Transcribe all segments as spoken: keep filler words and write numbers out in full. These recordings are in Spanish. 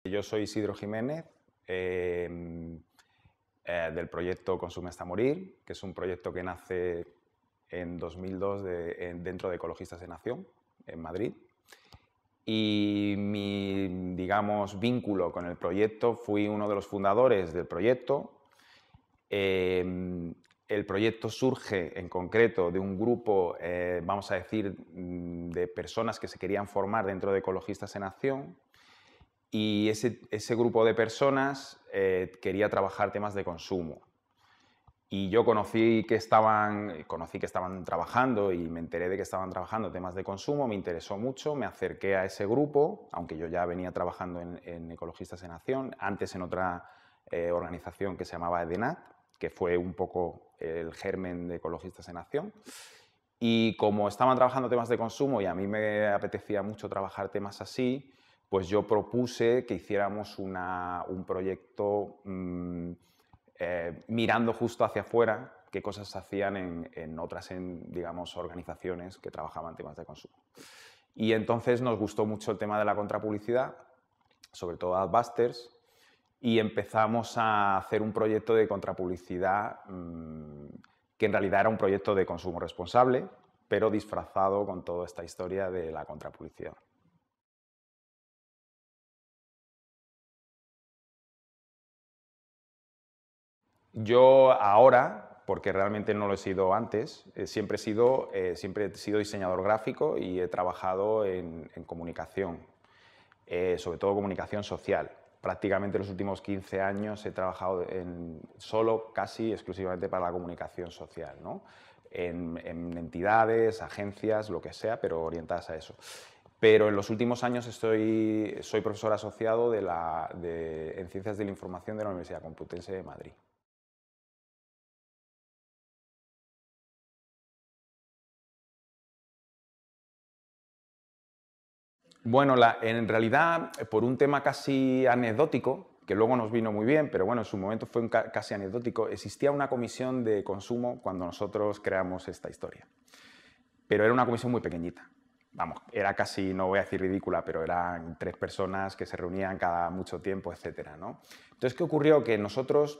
Yo soy Isidro Jiménez, eh, eh, del proyecto Consume hasta morir, que es un proyecto que nace en dos mil dos de, en, dentro de Ecologistas en Acción, en Madrid. Y mi, digamos, vínculo con el proyecto, fui uno de los fundadores del proyecto. Eh, el proyecto surge en concreto de un grupo, eh, vamos a decir, de personas que se querían formar dentro de Ecologistas en Acción. Y ese, ese grupo de personas eh, quería trabajar temas de consumo. Y yo conocí que, estaban, conocí que estaban trabajando y me enteré de que estaban trabajando temas de consumo, me interesó mucho, me acerqué a ese grupo, aunque yo ya venía trabajando en, en Ecologistas en Acción, antes en otra eh, organización que se llamaba EDENAT, que fue un poco el germen de Ecologistas en Acción. Y como estaban trabajando temas de consumo y a mí me apetecía mucho trabajar temas así, pues yo propuse que hiciéramos una, un proyecto mmm, eh, mirando justo hacia afuera qué cosas se hacían en, en otras, en, digamos, organizaciones que trabajaban temas de consumo. Y entonces nos gustó mucho el tema de la contrapublicidad, sobre todo Adbusters, y empezamos a hacer un proyecto de contrapublicidad mmm, que en realidad era un proyecto de consumo responsable, pero disfrazado con toda esta historia de la contrapublicidad. Yo ahora, porque realmente no lo he sido antes, eh, siempre, he sido, eh, siempre he sido diseñador gráfico y he trabajado en, en comunicación, eh, sobre todo comunicación social. Prácticamente los últimos quince años he trabajado en, solo, casi exclusivamente para la comunicación social, ¿no? en, en entidades, agencias, lo que sea, pero orientadas a eso. Pero en los últimos años estoy, soy profesor asociado de la, de, en Ciencias de la Información de la Universidad Complutense de Madrid. Bueno, la, en realidad, por un tema casi anecdótico, que luego nos vino muy bien, pero bueno, en su momento fue un ca casi anecdótico, existía una comisión de consumo cuando nosotros creamos esta historia. Pero era una comisión muy pequeñita. Vamos, era casi, no voy a decir ridícula, pero eran tres personas que se reunían cada mucho tiempo, etcétera, ¿no? Entonces, ¿qué ocurrió? Que nosotros,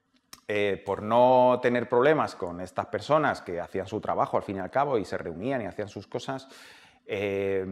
eh, por no tener problemas con estas personas que hacían su trabajo al fin y al cabo y se reunían y hacían sus cosas, eh,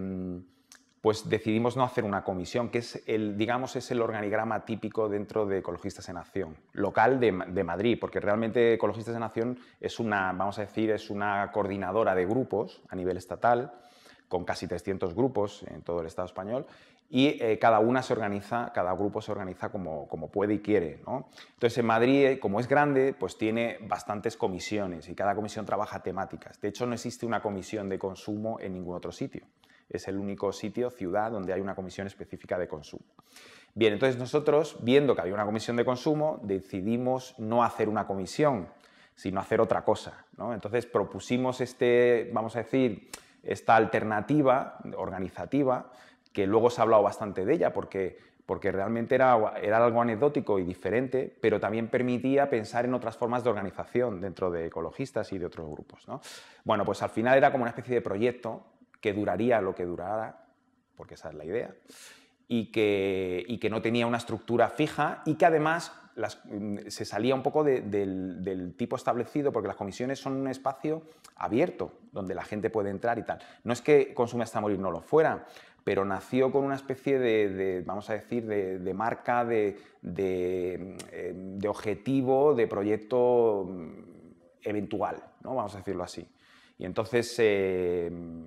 pues decidimos no hacer una comisión, que es el, digamos, es el organigrama típico dentro de Ecologistas en Acción, local de, de Madrid, porque realmente Ecologistas en Acción es una, vamos a decir, es una coordinadora de grupos a nivel estatal, con casi trescientos grupos en todo el Estado español, y eh, cada una se organiza, cada grupo se organiza como, como puede y quiere, ¿no? Entonces, en Madrid, como es grande, pues tiene bastantes comisiones y cada comisión trabaja temáticas. De hecho, no existe una comisión de consumo en ningún otro sitio. Es el único sitio, ciudad, donde hay una comisión específica de consumo. Bien, entonces nosotros, viendo que había una comisión de consumo, decidimos no hacer una comisión, sino hacer otra cosa, ¿no? Entonces propusimos este, vamos a decir, esta alternativa organizativa, que luego se ha hablado bastante de ella, porque, porque realmente era, era algo anecdótico y diferente, pero también permitía pensar en otras formas de organización dentro de ecologistas y de otros grupos, ¿no? Bueno, pues al final era como una especie de proyecto que duraría lo que durara, porque esa es la idea, y que, y que no tenía una estructura fija y que además las, se salía un poco de, del, del tipo establecido, porque las comisiones son un espacio abierto donde la gente puede entrar y tal. No es que Consume hasta morir no lo fuera, pero nació con una especie de, de vamos a decir, de, de marca, de, de, de objetivo, de proyecto eventual, ¿no? Vamos a decirlo así. Y entonces eh,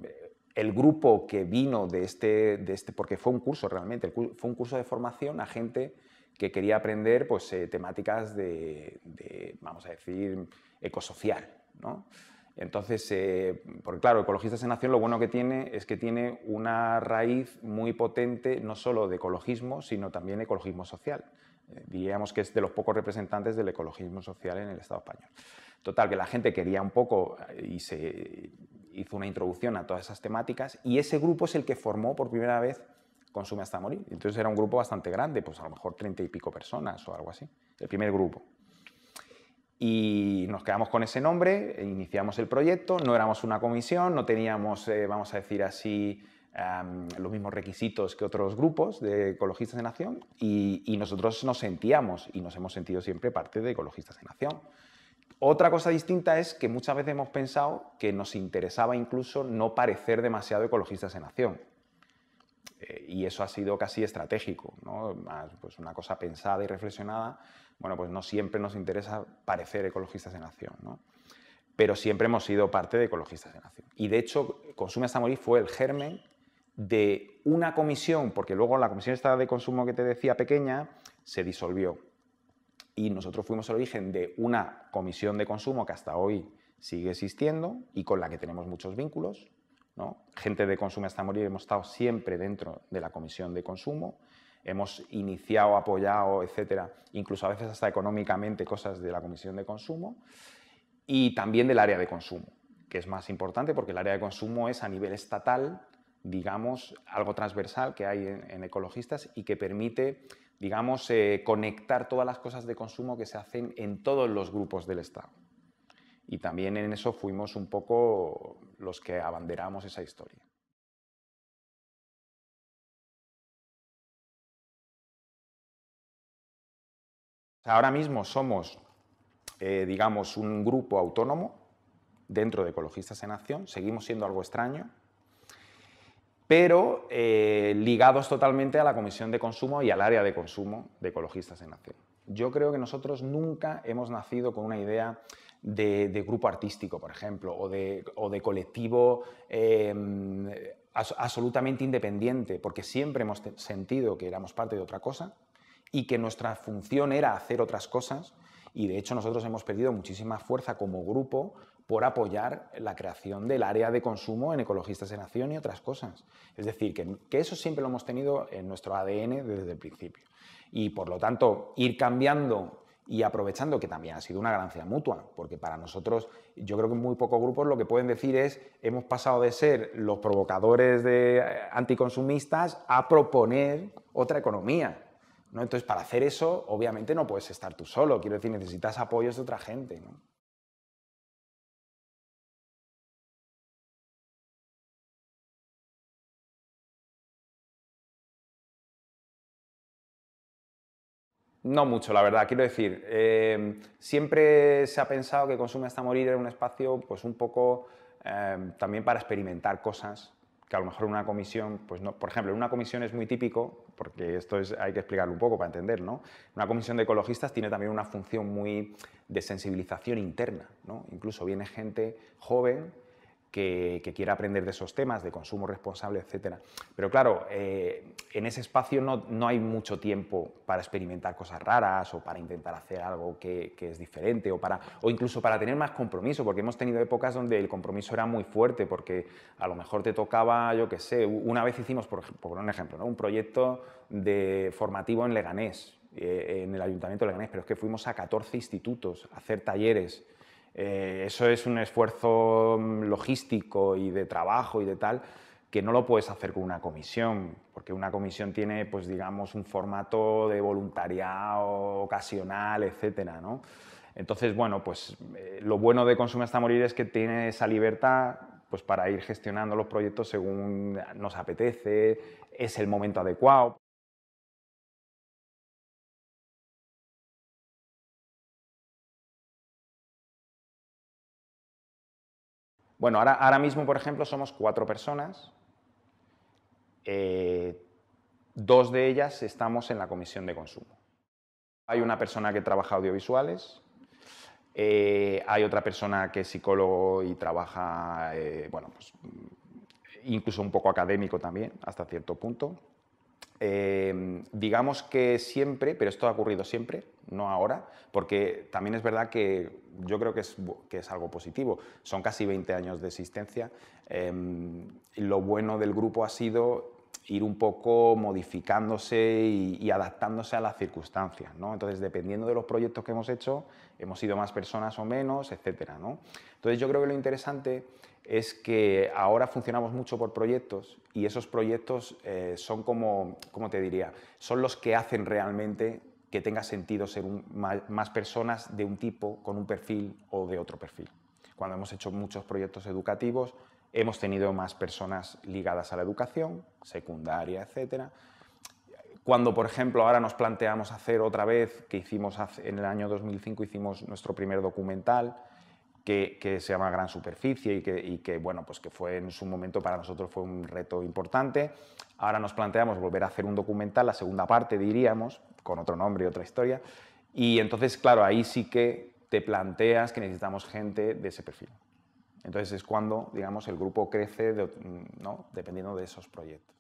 el grupo que vino de este, de este, porque fue un curso realmente, fue un curso de formación a gente que quería aprender pues, eh, temáticas de, de, vamos a decir, ecosocial, ¿no? Entonces, eh, porque claro, Ecologistas en Acción lo bueno que tiene es que tiene una raíz muy potente, no solo de ecologismo, sino también ecologismo social. Eh, diríamos que es de los pocos representantes del ecologismo social en el Estado español. Total, que la gente quería un poco y se hizo una introducción a todas esas temáticas y ese grupo es el que formó por primera vez Consume hasta morir. Entonces era un grupo bastante grande, pues a lo mejor treinta y pico personas o algo así, el primer grupo. Y nos quedamos con ese nombre, iniciamos el proyecto, no éramos una comisión, no teníamos, eh, vamos a decir así, um, los mismos requisitos que otros grupos de ecologistas en acción y, y nosotros nos sentíamos y nos hemos sentido siempre parte de Ecologistas en Acción. Otra cosa distinta es que muchas veces hemos pensado que nos interesaba incluso no parecer demasiado Ecologistas en Acción. Eh, y eso ha sido casi estratégico, ¿no? Más, pues una cosa pensada y reflexionada. Bueno, pues no siempre nos interesa parecer Ecologistas en Acción, ¿no? Pero siempre hemos sido parte de Ecologistas en Acción. Y de hecho, Consume hasta morir fue el germen de una comisión, porque luego la comisión esta de consumo que te decía pequeña se disolvió. Y nosotros fuimos el origen de una comisión de consumo que hasta hoy sigue existiendo y con la que tenemos muchos vínculos, ¿no? Gente de Consume hasta morir, hemos estado siempre dentro de la comisión de consumo, hemos iniciado, apoyado, etcétera, incluso a veces hasta económicamente cosas de la comisión de consumo y también del área de consumo, que es más importante porque el área de consumo es a nivel estatal, digamos, algo transversal que hay en, en ecologistas y que permite, digamos, eh, conectar todas las cosas de consumo que se hacen en todos los grupos del Estado. Y también en eso fuimos un poco los que abanderamos esa historia. Ahora mismo somos, eh, digamos, un grupo autónomo dentro de Ecologistas en Acción, seguimos siendo algo extraño, pero eh, ligados totalmente a la Comisión de Consumo y al área de consumo de Ecologistas en Acción. Yo creo que nosotros nunca hemos nacido con una idea de, de grupo artístico, por ejemplo, o de, o de colectivo eh, as, absolutamente independiente, porque siempre hemos sentido que éramos parte de otra cosa y que nuestra función era hacer otras cosas, y de hecho nosotros hemos perdido muchísima fuerza como grupo por apoyar la creación del área de consumo en Ecologistas en Acción y otras cosas. Es decir, que, que eso siempre lo hemos tenido en nuestro A D N desde el principio. Y por lo tanto, ir cambiando y aprovechando, que también ha sido una ganancia mutua, porque para nosotros, yo creo que muy pocos grupos lo que pueden decir es hemos pasado de ser los provocadores de anticonsumistas a proponer otra economía, ¿no? Entonces, para hacer eso, obviamente no puedes estar tú solo, quiero decir, necesitas apoyos de otra gente, ¿no? No mucho, la verdad. Quiero decir, eh, siempre se ha pensado que Consume hasta morir era un espacio pues un poco eh, también para experimentar cosas que a lo mejor en una comisión, pues no, por ejemplo, en una comisión es muy típico, porque esto es, hay que explicarlo un poco para entender, ¿no? Una comisión de ecologistas tiene también una función muy de sensibilización interna, ¿no? Incluso viene gente joven que, que quiera aprender de esos temas, de consumo responsable, etcétera. Pero claro, eh, en ese espacio no, no hay mucho tiempo para experimentar cosas raras o para intentar hacer algo que, que es diferente o, para, o incluso para tener más compromiso, porque hemos tenido épocas donde el compromiso era muy fuerte, porque a lo mejor te tocaba, yo qué sé, una vez hicimos, por, por un ejemplo, ¿no? un proyecto de formativo en Leganés, eh, en el Ayuntamiento de Leganés, pero es que fuimos a catorce institutos a hacer talleres. Eh, eso es un esfuerzo logístico y de trabajo y de tal que no lo puedes hacer con una comisión, porque una comisión tiene, pues digamos, un formato de voluntariado ocasional, etcétera, ¿no? Entonces, bueno, pues eh, lo bueno de Consume hasta morir es que tiene esa libertad pues, para ir gestionando los proyectos según nos apetece, es el momento adecuado. Bueno, ahora, ahora mismo, por ejemplo, somos cuatro personas. Eh, dos de ellas estamos en la comisión de consumo. Hay una persona que trabaja audiovisuales, eh, hay otra persona que es psicólogo y trabaja, eh, bueno, pues incluso un poco académico también, hasta cierto punto. Eh, digamos que siempre, pero esto ha ocurrido siempre, no ahora, porque también es verdad que yo creo que es, que es algo positivo. Son casi veinte años de existencia. Eh, lo bueno del grupo ha sido ir un poco modificándose y, y adaptándose a las circunstancias, ¿no? Entonces, dependiendo de los proyectos que hemos hecho, hemos sido más personas o menos, etcétera, ¿no? Entonces, yo creo que lo interesante es que ahora funcionamos mucho por proyectos y esos proyectos eh, son como, ¿cómo te diría? Son los que hacen realmente que tenga sentido ser un, más, más personas de un tipo con un perfil o de otro perfil. Cuando hemos hecho muchos proyectos educativos, Hemos tenido más personas ligadas a la educación, secundaria, etcétera. Cuando, por ejemplo, ahora nos planteamos hacer otra vez, que hicimos hace, en el año dos mil cinco hicimos nuestro primer documental, que, que se llama Gran Superficie y que, y que, bueno, pues que fue en su momento para nosotros fue un reto importante. Ahora nos planteamos volver a hacer un documental, la segunda parte diríamos, con otro nombre y otra historia, y entonces, claro, ahí sí que te planteas que necesitamos gente de ese perfil. Entonces es cuando, digamos, el grupo crece, de, ¿no? Dependiendo de esos proyectos.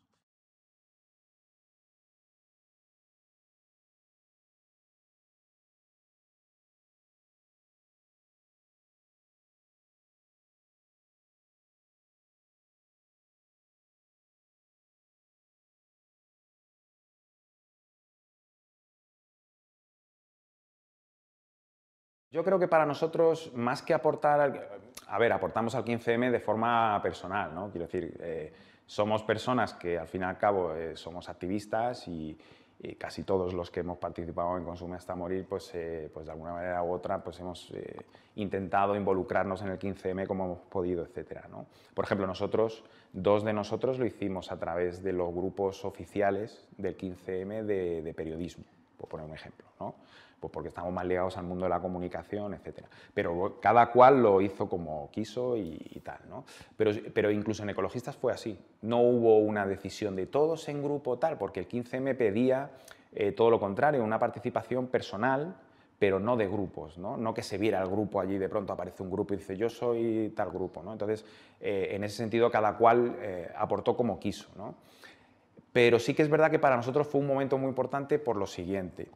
Yo creo que para nosotros, más que aportar, al- a ver, aportamos al quince eme de forma personal, ¿no? Quiero decir, eh, somos personas que al fin y al cabo eh, somos activistas y, y casi todos los que hemos participado en Consume hasta morir, pues, eh, pues de alguna manera u otra, pues hemos eh, intentado involucrarnos en el quince eme como hemos podido, etcétera, ¿no? Por ejemplo, nosotros, dos de nosotros lo hicimos a través de los grupos oficiales del quince eme de, de periodismo, por poner un ejemplo, ¿no? Pues porque estamos más ligados al mundo de la comunicación, etcétera. Pero cada cual lo hizo como quiso y, y tal, ¿no? Pero, pero incluso en Ecologistas fue así. No hubo una decisión de todos en grupo tal, porque el quince eme pedía eh, todo lo contrario, una participación personal, pero no de grupos, ¿no? No que se viera el grupo allí, de pronto aparece un grupo y dice yo soy tal grupo, ¿no? Entonces, eh, en ese sentido, cada cual eh, aportó como quiso, ¿no? Pero sí que es verdad que para nosotros fue un momento muy importante por lo siguiente.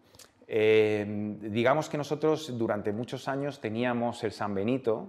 Eh, digamos que nosotros durante muchos años teníamos el San Benito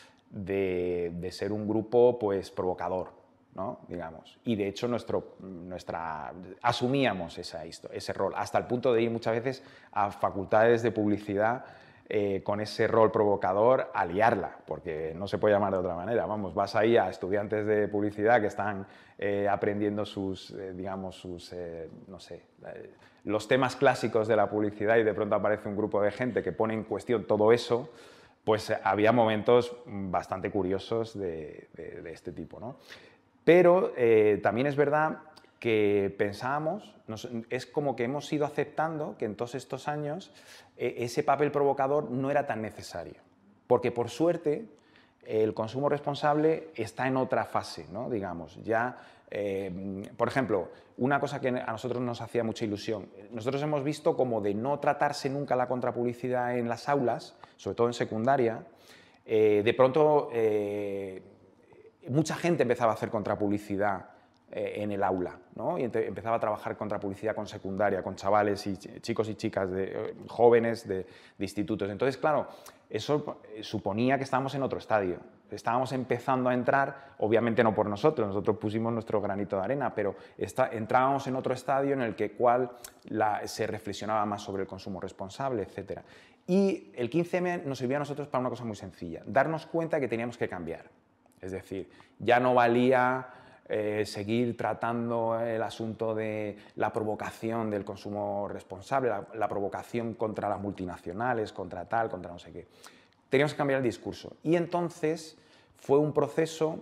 de, de ser un grupo pues, provocador, ¿no? Digamos. Y de hecho nuestro, nuestra, asumíamos esa, ese rol, hasta el punto de ir muchas veces a facultades de publicidad eh, con ese rol provocador a liarla, porque no se puede llamar de otra manera. Vamos, vas ahí a estudiantes de publicidad que están eh, aprendiendo sus, eh, digamos, sus, eh, no sé, eh, los temas clásicos de la publicidad y de pronto aparece un grupo de gente que pone en cuestión todo eso, pues eh, había momentos bastante curiosos de, de, de este tipo, ¿no? Pero eh, también es verdad que pensábamos, nos, es como que hemos ido aceptando que en todos estos años eh, ese papel provocador no era tan necesario, porque por suerte el consumo responsable está en otra fase, ¿no? Digamos, ya, eh, por ejemplo, una cosa que a nosotros nos hacía mucha ilusión, nosotros hemos visto como de no tratarse nunca la contrapublicidad en las aulas, sobre todo en secundaria, eh, de pronto eh, mucha gente empezaba a hacer contrapublicidad eh, en el aula, ¿no? Y empezaba a trabajar contrapublicidad con secundaria, con chavales y chicos y chicas de, eh, jóvenes de, de institutos. Entonces, claro, eso suponía que estábamos en otro estadio. Estábamos empezando a entrar, obviamente no por nosotros, nosotros pusimos nuestro granito de arena, pero está, entrábamos en otro estadio en el que cual la, se reflexionaba más sobre el consumo responsable, etcétera. Y el quince eme nos sirvió a nosotros para una cosa muy sencilla, darnos cuenta que teníamos que cambiar. Es decir, ya no valía eh, seguir tratando el asunto de la provocación del consumo responsable, la, la provocación contra las multinacionales, contra tal, contra no sé qué. Teníamos que cambiar el discurso. Y entonces fue un proceso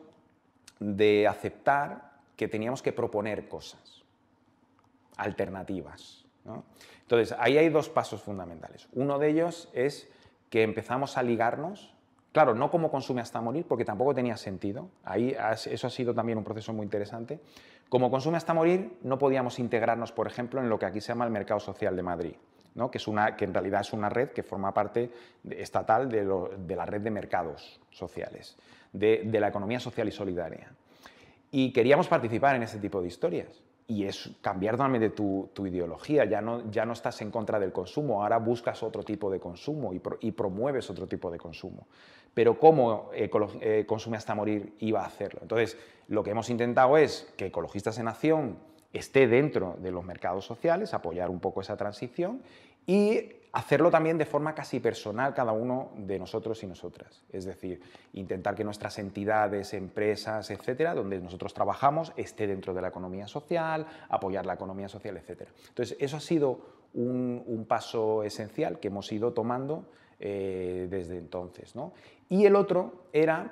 de aceptar que teníamos que proponer cosas, alternativas, ¿no? Entonces, ahí hay dos pasos fundamentales. Uno de ellos es que empezamos a ligarnos. Claro, no como Consume hasta morir, porque tampoco tenía sentido. Ahí eso ha sido también un proceso muy interesante. Como Consume hasta morir, no podíamos integrarnos, por ejemplo, en lo que aquí se llama el Mercado Social de Madrid, ¿no? que, es una, que en realidad es una red que forma parte de, estatal de, lo, de la red de mercados sociales, de, de la economía social y solidaria. Y queríamos participar en ese tipo de historias. Y es cambiar totalmente tu, tu ideología, ya no, ya no estás en contra del consumo, ahora buscas otro tipo de consumo y, pro, y promueves otro tipo de consumo. Pero ¿cómo eh, Consume hasta morir iba a hacerlo? Entonces, lo que hemos intentado es que Ecologistas en Acción esté dentro de los mercados sociales, apoyar un poco esa transición y hacerlo también de forma casi personal cada uno de nosotros y nosotras. Es decir, intentar que nuestras entidades, empresas, etcétera, donde nosotros trabajamos, esté dentro de la economía social, apoyar la economía social, etcétera. Entonces, eso ha sido un, un paso esencial que hemos ido tomando eh, desde entonces, ¿no? Y el otro era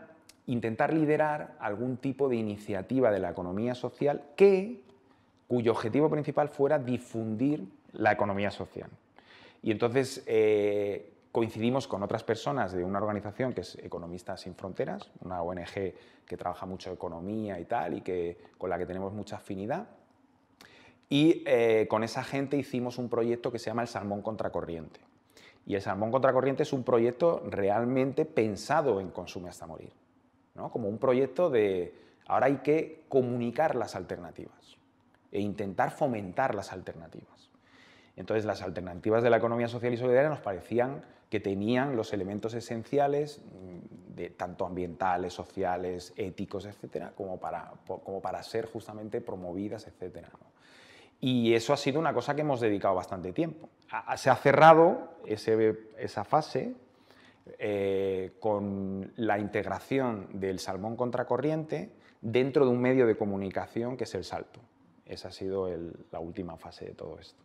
intentar liderar algún tipo de iniciativa de la economía social que, cuyo objetivo principal fuera difundir la economía social. Y entonces eh, coincidimos con otras personas de una organización que es Economistas Sin Fronteras, una O N G que trabaja mucho economía y tal, y que, con la que tenemos mucha afinidad. Y eh, con esa gente hicimos un proyecto que se llama el Salmón Contracorriente. Y el Salmón Contracorriente es un proyecto realmente pensado en Consume hasta morir, ¿no? Como un proyecto de, ahora hay que comunicar las alternativas e intentar fomentar las alternativas. Entonces, las alternativas de la economía social y solidaria nos parecían que tenían los elementos esenciales, de, tanto ambientales, sociales, éticos, etcétera, como para, como para ser justamente promovidas, etcétera, ¿no? Y eso ha sido una cosa que hemos dedicado bastante tiempo. Se ha cerrado ese, esa fase eh, con la integración del Salmón Contracorriente dentro de un medio de comunicación que es El Salto. Esa ha sido el, la última fase de todo esto.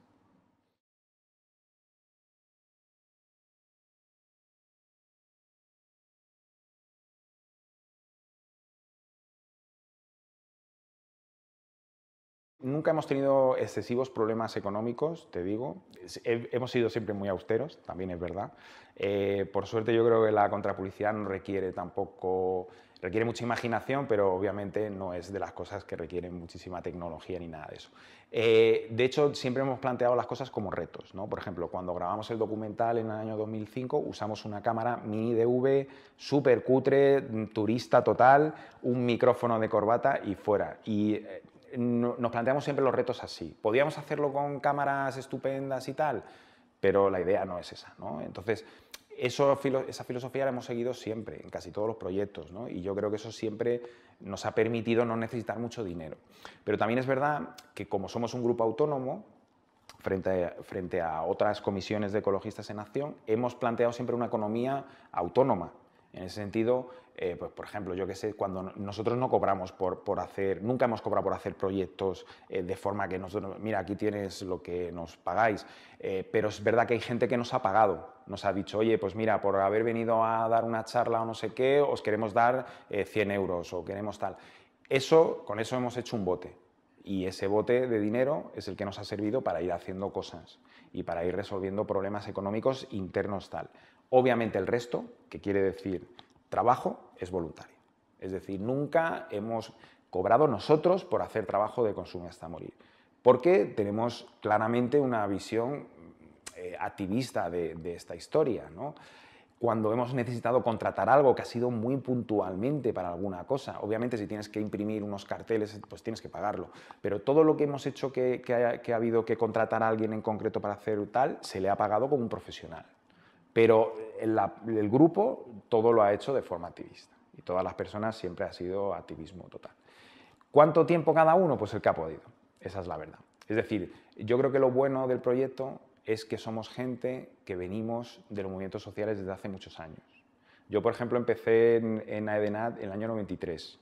Nunca hemos tenido excesivos problemas económicos, te digo. Hemos sido siempre muy austeros, también es verdad. Eh, por suerte yo creo que la contrapublicidad no requiere tampoco... Requiere mucha imaginación, pero obviamente no es de las cosas que requieren muchísima tecnología ni nada de eso. Eh, de hecho, siempre hemos planteado las cosas como retos, ¿no? Por ejemplo, cuando grabamos el documental en el año dos mil cinco, usamos una cámara mini D V, súper cutre, turista total, un micrófono de corbata y fuera. Y, eh, nos planteamos siempre los retos así. Podíamos hacerlo con cámaras estupendas y tal, pero la idea no es esa, ¿no? Entonces, eso, esa filosofía la hemos seguido siempre, en casi todos los proyectos, ¿no? Y yo creo que eso siempre nos ha permitido no necesitar mucho dinero. Pero también es verdad que como somos un grupo autónomo, frente a, frente a otras comisiones de ecologistas en acción, hemos planteado siempre una economía autónoma. En ese sentido, eh, pues, por ejemplo, yo que sé, cuando nosotros no cobramos por, por hacer, nunca hemos cobrado por hacer proyectos eh, de forma que nosotros, mira, aquí tienes lo que nos pagáis, eh, pero es verdad que hay gente que nos ha pagado, nos ha dicho, oye, pues mira, por haber venido a dar una charla o no sé qué, os queremos dar eh, cien euros o queremos tal. Eso, con eso hemos hecho un bote. Y ese bote de dinero es el que nos ha servido para ir haciendo cosas y para ir resolviendo problemas económicos internos tal. Obviamente el resto, que quiere decir trabajo, es voluntario. Es decir, nunca hemos cobrado nosotros por hacer trabajo de Consume hasta morir, porque tenemos claramente una visión eh, activista de, de esta historia, ¿no? Cuando hemos necesitado contratar algo que ha sido muy puntualmente para alguna cosa, obviamente si tienes que imprimir unos carteles, pues tienes que pagarlo, pero todo lo que hemos hecho que, que, haya, que ha habido que contratar a alguien en concreto para hacer tal, se le ha pagado como un profesional. Pero el, el grupo todo lo ha hecho de forma activista y todas las personas siempre ha sido activismo total. ¿Cuánto tiempo cada uno? Pues el que ha podido, esa es la verdad. Es decir, yo creo que lo bueno del proyecto es que somos gente que venimos de los movimientos sociales desde hace muchos años. Yo, por ejemplo, empecé en, en AEDENAT en el año noventa y tres.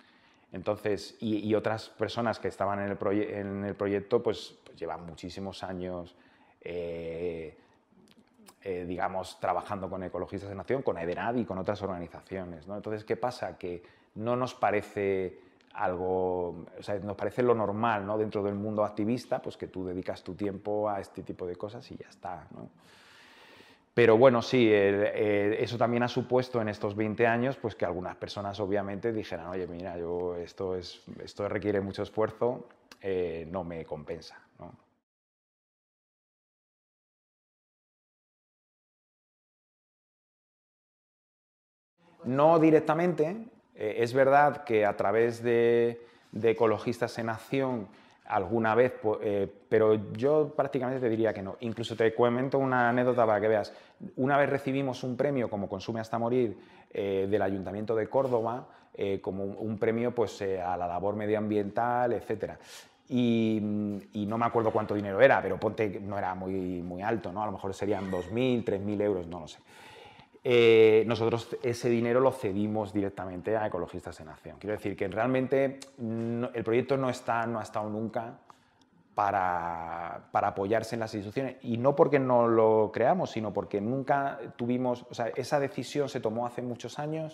Entonces, y, y otras personas que estaban en el, en el proyecto, pues, pues llevan muchísimos años eh, Eh, digamos, trabajando con Ecologistas en Acción, con AEDENAT y con otras organizaciones, ¿no? Entonces, ¿qué pasa? Que no nos parece algo, o sea, nos parece lo normal, ¿no? Dentro del mundo activista, pues que tú dedicas tu tiempo a este tipo de cosas y ya está, ¿no? Pero bueno, sí, eh, eh, eso también ha supuesto en estos veinte años pues que algunas personas obviamente dijeran, oye, mira, yo, esto, es, esto requiere mucho esfuerzo, eh, no me compensa, ¿no? No directamente, eh, es verdad que a través de, de Ecologistas en Acción alguna vez, eh, pero yo prácticamente te diría que no. Incluso te comento una anécdota para que veas. Una vez recibimos un premio como Consume hasta morir eh, del Ayuntamiento de Córdoba, eh, como un, un premio pues, eh, a la labor medioambiental, etcétera. Y, y no me acuerdo cuánto dinero era, pero ponte, no era muy, muy alto, ¿no? A lo mejor serían dos mil, tres mil euros, no lo sé. Eh, nosotros ese dinero lo cedimos directamente a Ecologistas en Acción. Quiero decir que realmente no, el proyecto no, está, no ha estado nunca para, para apoyarse en las instituciones, y no porque no lo creamos, sino porque nunca tuvimos, o sea, esa decisión se tomó hace muchos años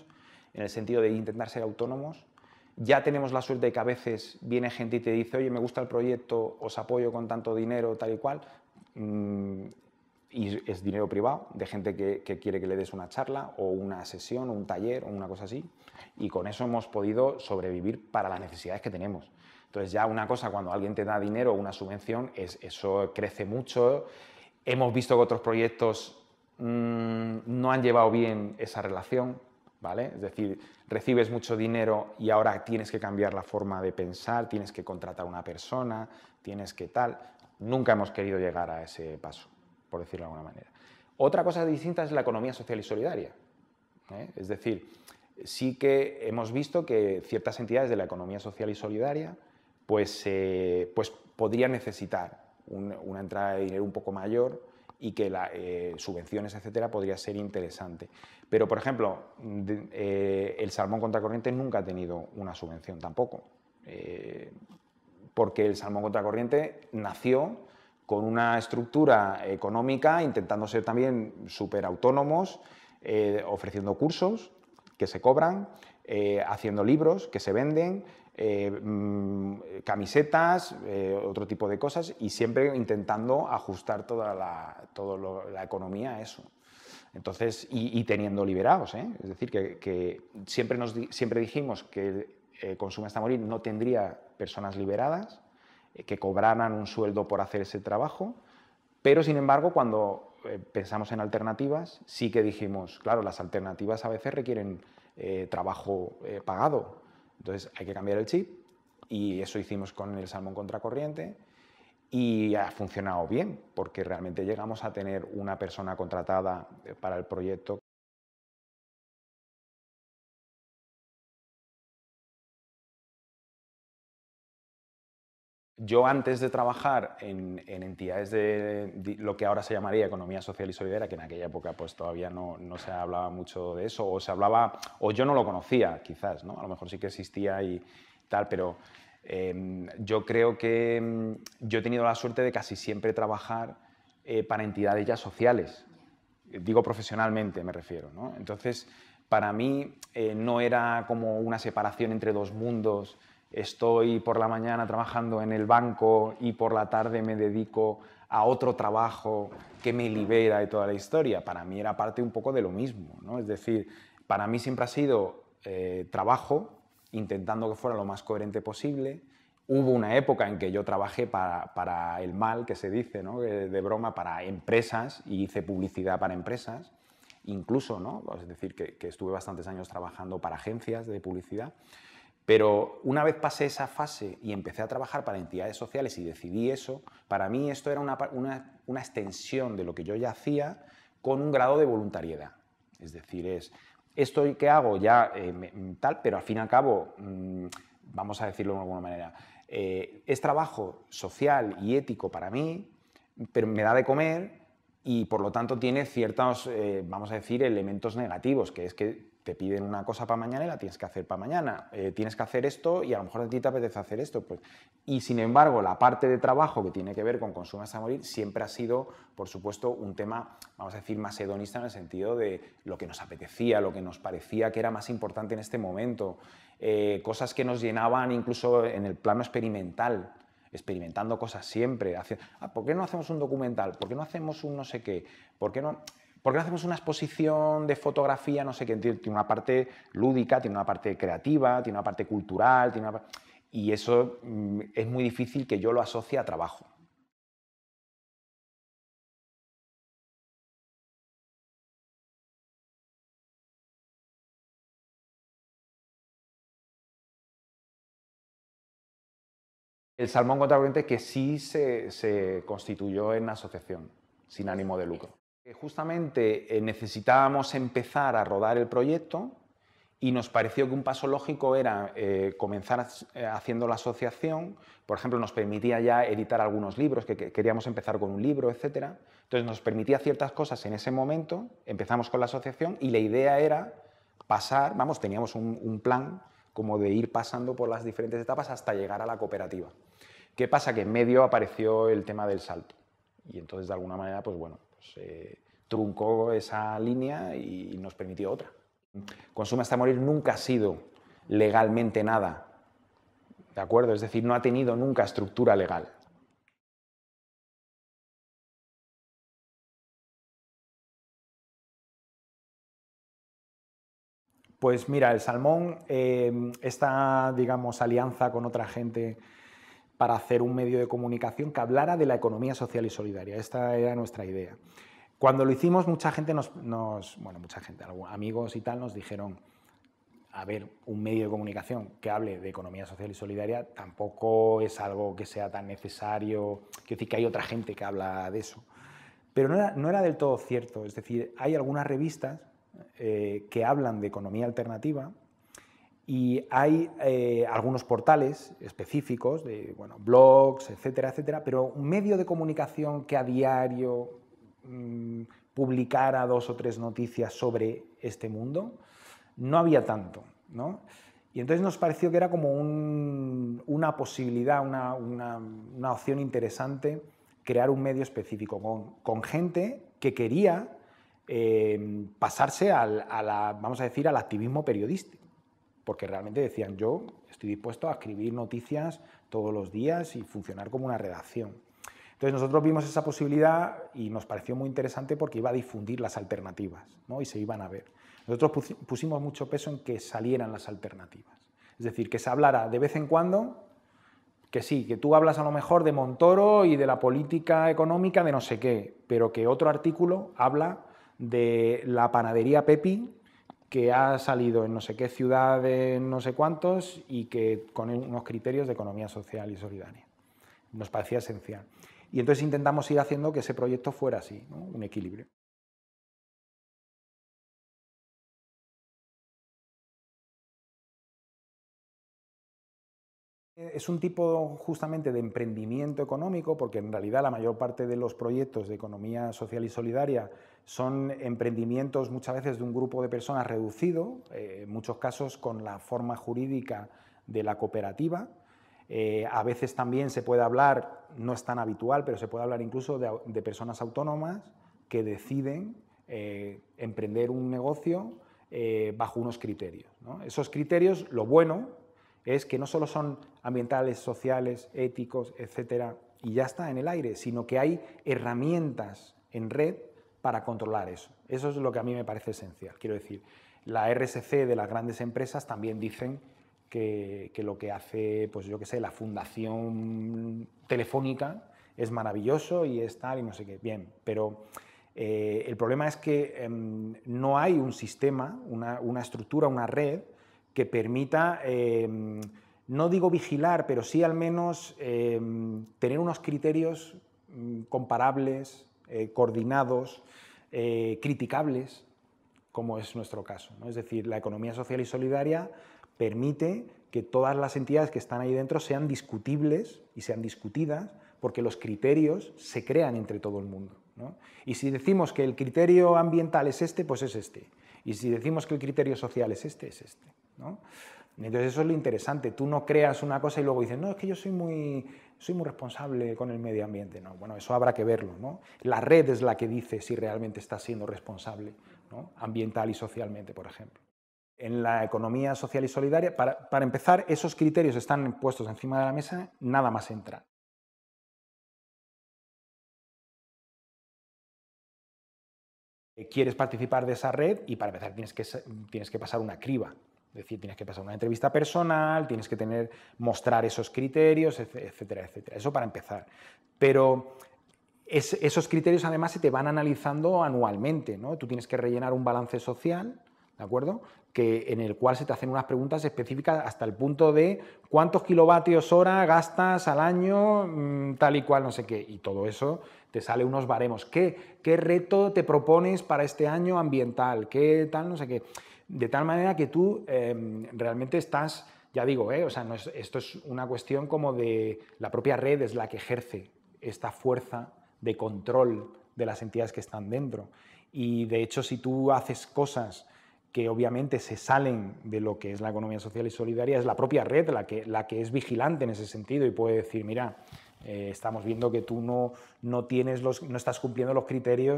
en el sentido de intentar ser autónomos. Ya tenemos la suerte de que a veces viene gente y te dice, oye, me gusta el proyecto, os apoyo con tanto dinero, tal y cual, mm, y es dinero privado, de gente que, que quiere que le des una charla o una sesión o un taller o una cosa así, y con eso hemos podido sobrevivir para las necesidades que tenemos. Entonces ya una cosa, cuando alguien te da dinero o una subvención, es, eso crece mucho. Hemos visto que otros proyectos mmm, no han llevado bien esa relación, ¿vale? Es decir, recibes mucho dinero y ahora tienes que cambiar la forma de pensar, tienes que contratar a una persona, tienes que tal. Nunca hemos querido llegar a ese paso, por decirlo de alguna manera. Otra cosa distinta es la economía social y solidaria, ¿eh? Es decir, sí que hemos visto que ciertas entidades de la economía social y solidaria pues, eh, pues podrían necesitar un, una entrada de dinero un poco mayor y que las eh, subvenciones, etcétera, podría ser interesante. Pero, por ejemplo, de, eh, el salmón contracorriente nunca ha tenido una subvención tampoco, eh, porque el salmón contracorriente nació con una estructura económica, intentando ser también súper autónomos, eh, ofreciendo cursos que se cobran, eh, haciendo libros que se venden, eh, mmm, camisetas, eh, otro tipo de cosas, y siempre intentando ajustar toda la, toda lo, la economía a eso. Entonces, y, y teniendo liberados, ¿eh? Es decir, que, que siempre, nos, siempre dijimos que eh, Consume hasta morir no tendría personas liberadas, eh, que cobraran un sueldo por hacer ese trabajo, pero sin embargo, cuando eh, pensamos en alternativas, sí que dijimos, claro, las alternativas a veces requieren eh, trabajo eh, pagado, entonces hay que cambiar el chip, y eso hicimos con el salmón contracorriente, y ha funcionado bien, porque realmente llegamos a tener una persona contratada para el proyecto. Yo, antes de trabajar en, en entidades de, de lo que ahora se llamaría economía social y solidaria, que en aquella época pues todavía no, no se hablaba mucho de eso, o se hablaba, o yo no lo conocía quizás, ¿no? A lo mejor sí que existía y tal, pero eh, yo creo que mm, yo he tenido la suerte de casi siempre trabajar eh, para entidades ya sociales, digo profesionalmente me refiero, ¿no? Entonces, para mí eh, no era como una separación entre dos mundos. Estoy por la mañana trabajando en el banco y por la tarde me dedico a otro trabajo que me libera de toda la historia. Para mí era parte un poco de lo mismo, ¿no? Es decir, para mí siempre ha sido eh, trabajo, intentando que fuera lo más coherente posible. Hubo una época en que yo trabajé para, para el mal, que se dice, ¿no? de, de broma, para empresas, y hice publicidad para empresas, incluso, ¿no? Es decir, que, que estuve bastantes años trabajando para agencias de publicidad. Pero una vez pasé esa fase y empecé a trabajar para entidades sociales y decidí eso, para mí esto era una, una, una extensión de lo que yo ya hacía con un grado de voluntariedad. Es decir, es esto que hago ya eh, tal, pero al fin y al cabo, mmm, vamos a decirlo de alguna manera, eh, es trabajo social y ético para mí, pero me da de comer y por lo tanto tiene ciertos, eh, vamos a decir, elementos negativos, que es que te piden una cosa para mañana y la tienes que hacer para mañana. Eh, tienes que hacer esto y a lo mejor a ti te apetece hacer esto. Pues. Y sin embargo, la parte de trabajo que tiene que ver con Consume hasta morir siempre ha sido, por supuesto, un tema, vamos a decir, más hedonista en el sentido de lo que nos apetecía, lo que nos parecía que era más importante en este momento, eh, cosas que nos llenaban incluso en el plano experimental, experimentando cosas siempre. Ah, ¿por qué no hacemos un documental? ¿Por qué no hacemos un no sé qué? ¿Por qué no...? ¿Por qué no hacemos una exposición de fotografía? No sé qué, tiene una parte lúdica, tiene una parte creativa, tiene una parte cultural, tiene una... y eso mm, es muy difícil que yo lo asocie a trabajo. El salmón contracorriente que sí se, se constituyó en asociación, sin ánimo de lucro. Justamente eh, necesitábamos empezar a rodar el proyecto y nos pareció que un paso lógico era eh, comenzar haciendo la asociación. Por ejemplo, nos permitía ya editar algunos libros, que, que queríamos empezar con un libro, etcétera. Entonces nos permitía ciertas cosas en ese momento, empezamos con la asociación y la idea era pasar, vamos, teníamos un, un plan como de ir pasando por las diferentes etapas hasta llegar a la cooperativa. ¿Qué pasa? Que en medio apareció el tema del salto y entonces de alguna manera, pues bueno, pues, eh, truncó esa línea y nos permitió otra. Consume hasta morir nunca ha sido legalmente nada, ¿de acuerdo? Es decir, no ha tenido nunca estructura legal. Pues mira, el Salmón, eh, esta, digamos, alianza con otra gente para hacer un medio de comunicación que hablara de la economía social y solidaria. Esta era nuestra idea. Cuando lo hicimos, mucha gente nos, nos bueno, mucha gente, amigos y tal, nos dijeron, a ver, un medio de comunicación que hable de economía social y solidaria tampoco es algo que sea tan necesario, quiero decir que hay otra gente que habla de eso. Pero no era, no era del todo cierto, es decir, hay algunas revistas eh, que hablan de economía alternativa y hay eh, algunos portales específicos, de bueno, blogs, etcétera, etcétera, pero un medio de comunicación que a diario mmm, publicara dos o tres noticias sobre este mundo, no había tanto, ¿no? Y entonces nos pareció que era como un, una posibilidad, una, una, una opción interesante crear un medio específico con, con gente que quería eh, pasarse al, a la, vamos a decir, al activismo periodístico, porque realmente decían, yo estoy dispuesto a escribir noticias todos los días y funcionar como una redacción. Entonces nosotros vimos esa posibilidad y nos pareció muy interesante porque iba a difundir las alternativas, ¿no? Y se iban a ver. Nosotros pusimos mucho peso en que salieran las alternativas, es decir, que se hablara de vez en cuando, que sí, que tú hablas a lo mejor de Montoro y de la política económica de no sé qué, pero que otro artículo habla de la panadería Pepi, que ha salido en no sé qué ciudad de no sé cuántos y que con unos criterios de economía social y solidaria. Nos parecía esencial. Y entonces intentamos ir haciendo que ese proyecto fuera así, ¿no? Un equilibrio. Es un tipo justamente de emprendimiento económico, porque en realidad la mayor parte de los proyectos de economía social y solidaria son emprendimientos muchas veces de un grupo de personas reducido, eh, en muchos casos con la forma jurídica de la cooperativa. Eh, a veces también se puede hablar, no es tan habitual, pero se puede hablar incluso de, de personas autónomas que deciden eh, emprender un negocio eh, bajo unos criterios, ¿no? Esos criterios, lo bueno es que no solo son ambientales, sociales, éticos, etcétera, y ya está en el aire, sino que hay herramientas en red para controlar eso. Eso es lo que a mí me parece esencial. Quiero decir, la R S C de las grandes empresas también dicen que, que lo que hace, pues yo qué sé, la Fundación Telefónica es maravilloso y es tal y no sé qué. Bien, pero eh, el problema es que eh, no hay un sistema, una, una estructura, una red que permita, eh, no digo vigilar, pero sí al menos eh, tener unos criterios comparables, eh, coordinados, eh, criticables, como es nuestro caso, ¿no? Es decir, la economía social y solidaria permite que todas las entidades que están ahí dentro sean discutibles y sean discutidas porque los criterios se crean entre todo el mundo, ¿no? Y si decimos que el criterio ambiental es este, pues es este. Y si decimos que el criterio social es este, es este, ¿no? Entonces eso es lo interesante. Tú no creas una cosa y luego dices, no, es que yo soy muy, soy muy responsable con el medio ambiente. No, bueno, eso habrá que verlo, ¿no? La red es la que dice si realmente estás siendo responsable, ¿no? Ambiental y socialmente, por ejemplo. En la economía social y solidaria, para, para empezar, esos criterios están puestos encima de la mesa, nada más entrar. Quieres participar de esa red y para empezar tienes que, tienes que pasar una criba. Es decir, tienes que pasar una entrevista personal, tienes que tener, mostrar esos criterios, etcétera, etcétera. Eso para empezar. Pero es, esos criterios además se te van analizando anualmente, ¿no? Tú tienes que rellenar un balance social, ¿de acuerdo? Que, en el cual se te hacen unas preguntas específicas hasta el punto de cuántos kilovatios hora gastas al año, tal y cual, no sé qué. Y todo eso te sale unos baremos. ¿Qué, qué reto te propones para este año ambiental? ¿Qué tal, no sé qué? De tal manera que tú eh, realmente estás, ya digo, eh, o sea, no es, esto es una cuestión como de la propia red es la que ejerce esta fuerza de control de las entidades que están dentro. Y de hecho, si tú haces cosas que obviamente se salen de lo que es la economía social y solidaria, es la propia red la que, la que es vigilante en ese sentido y puede decir, mira, eh, estamos viendo que tú no, no, tienes los, no estás cumpliendo los criterios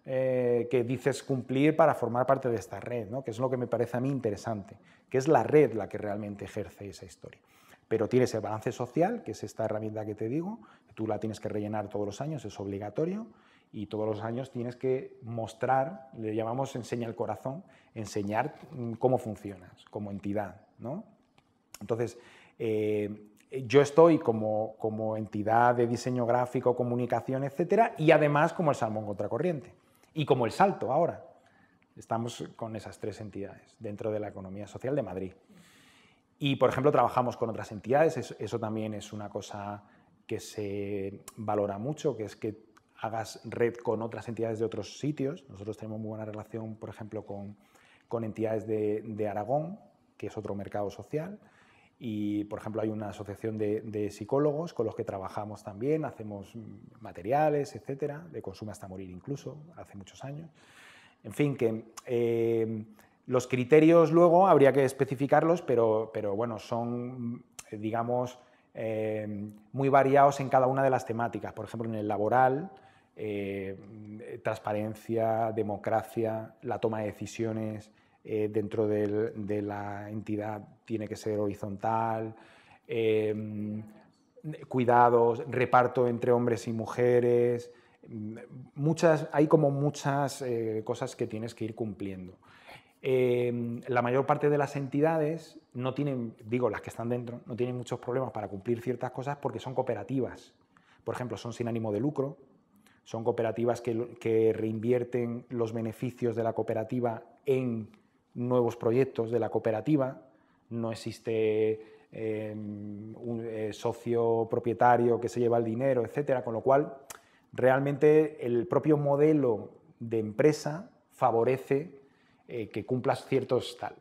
eh, que dices cumplir para formar parte de esta red, ¿no? Que es lo que me parece a mí interesante, que es la red la que realmente ejerce esa historia. Pero tienes el balance social, que es esta herramienta que te digo, tú la tienes que rellenar todos los años, es obligatorio, y todos los años tienes que mostrar, le llamamos enseña el corazón, enseñar cómo funcionas como entidad, ¿no? Entonces, eh, yo estoy como, como entidad de diseño gráfico, comunicación, etcétera, y además como el Salmón Contracorriente, y como el Salto ahora. Estamos con esas tres entidades dentro de la economía social de Madrid. Y, por ejemplo, trabajamos con otras entidades, eso, eso también es una cosa que se valora mucho, que es que hagas red con otras entidades de otros sitios. Nosotros tenemos muy buena relación, por ejemplo, con, con entidades de, de Aragón, que es otro mercado social, y, por ejemplo, hay una asociación de, de psicólogos con los que trabajamos también, hacemos materiales, etcétera, de consumo hasta morir incluso, hace muchos años. En fin, que eh, los criterios luego habría que especificarlos, pero, pero bueno, son, digamos, eh, muy variados en cada una de las temáticas. Por ejemplo, en el laboral, eh, transparencia, democracia, la toma de decisiones eh, dentro del, de la entidad tiene que ser horizontal, eh, cuidados, reparto entre hombres y mujeres. Muchas, hay como muchas eh, cosas que tienes que ir cumpliendo. Eh, la mayor parte de las entidades no tienen, digo, las que están dentro, no tienen muchos problemas para cumplir ciertas cosas porque son cooperativas. Por ejemplo, son sin ánimo de lucro, son cooperativas que, que reinvierten los beneficios de la cooperativa en nuevos proyectos de la cooperativa. No existe eh, un eh, socio propietario que se lleva el dinero, etcétera, con lo cual realmente el propio modelo de empresa favorece eh, que cumplas ciertos tal.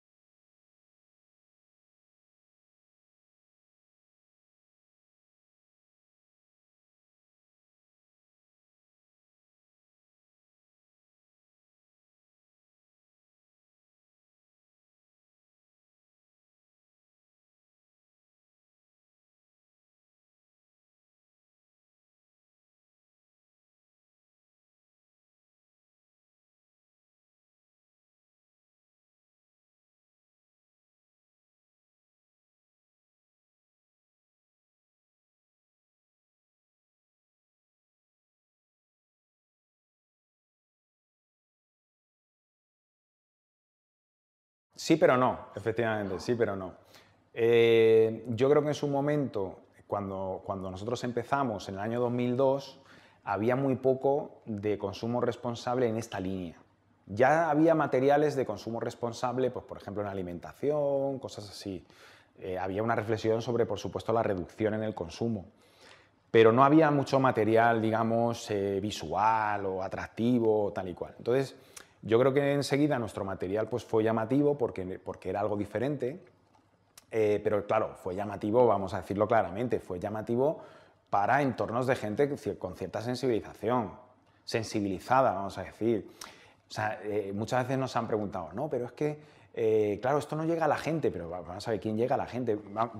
Sí, pero no, efectivamente, sí, pero no. Eh, yo creo que en su momento, cuando, cuando nosotros empezamos en el año dos mil dos, había muy poco de consumo responsable en esta línea. Ya había materiales de consumo responsable, pues, por ejemplo, en alimentación, cosas así. Eh, había una reflexión sobre, por supuesto, la reducción en el consumo. Pero no había mucho material, digamos, eh, visual o atractivo, tal y cual. Entonces, yo creo que enseguida nuestro material pues, fue llamativo porque, porque era algo diferente, eh, pero claro, fue llamativo, vamos a decirlo claramente, fue llamativo para entornos de gente con cierta sensibilización, sensibilizada, vamos a decir. O sea, eh, muchas veces nos han preguntado, no, pero es que, eh, claro, esto no llega a la gente, pero vamos a ver quién llega a la gente.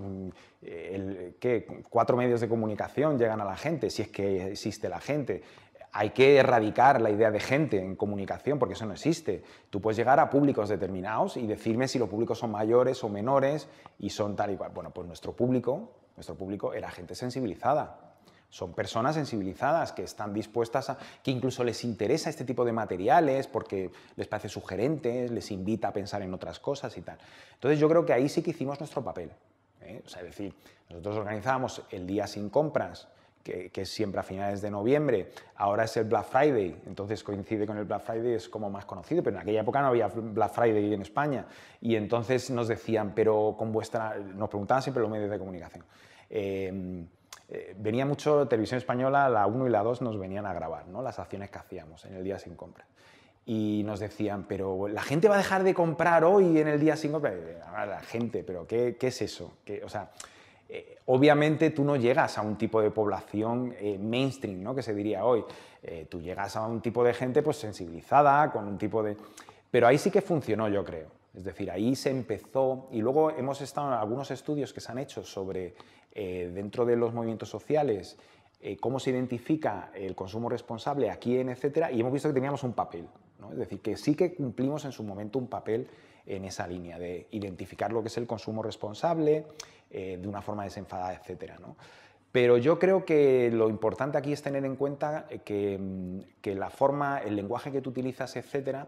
El, ¿qué? Cuatro medios de comunicación llegan a la gente, si es que existe la gente. Hay que erradicar la idea de gente en comunicación, porque eso no existe. Tú puedes llegar a públicos determinados y decirme si los públicos son mayores o menores y son tal y cual. Bueno, pues nuestro público, nuestro público era gente sensibilizada. Son personas sensibilizadas que están dispuestas a... que incluso les interesa este tipo de materiales porque les parece sugerentes, les invita a pensar en otras cosas y tal. Entonces yo creo que ahí sí que hicimos nuestro papel. ¿eh? O sea, es decir, nosotros organizábamos el día sin compras, que, que es siempre a finales de noviembre, ahora es el Black Friday, entonces coincide con el Black Friday, es como más conocido, pero en aquella época no había Black Friday en España, y entonces nos decían, pero con vuestra... nos preguntaban siempre los medios de comunicación. Eh, eh, venía mucho Televisión Española, la uno y la dos nos venían a grabar, ¿no? Las acciones que hacíamos en el día sin compra. Y nos decían, pero la gente va a dejar de comprar hoy en el día sin compra. La gente, pero ¿qué, qué es eso? ¿Qué, o sea, eh, obviamente tú no llegas a un tipo de población eh, mainstream, ¿no? Que se diría hoy. Eh, tú llegas a un tipo de gente pues sensibilizada, con un tipo de... Pero ahí sí que funcionó, yo creo. Es decir, ahí se empezó, y luego hemos estado en algunos estudios que se han hecho sobre, eh, dentro de los movimientos sociales, eh, cómo se identifica el consumo responsable, a quién, etcétera, y hemos visto que teníamos un papel, ¿no? Es decir, que sí que cumplimos en su momento un papel en esa línea de identificar lo que es el consumo responsable eh, de una forma desenfadada, etcétera, ¿no? Pero yo creo que lo importante aquí es tener en cuenta que, que la forma, el lenguaje que tú utilizas, etcétera,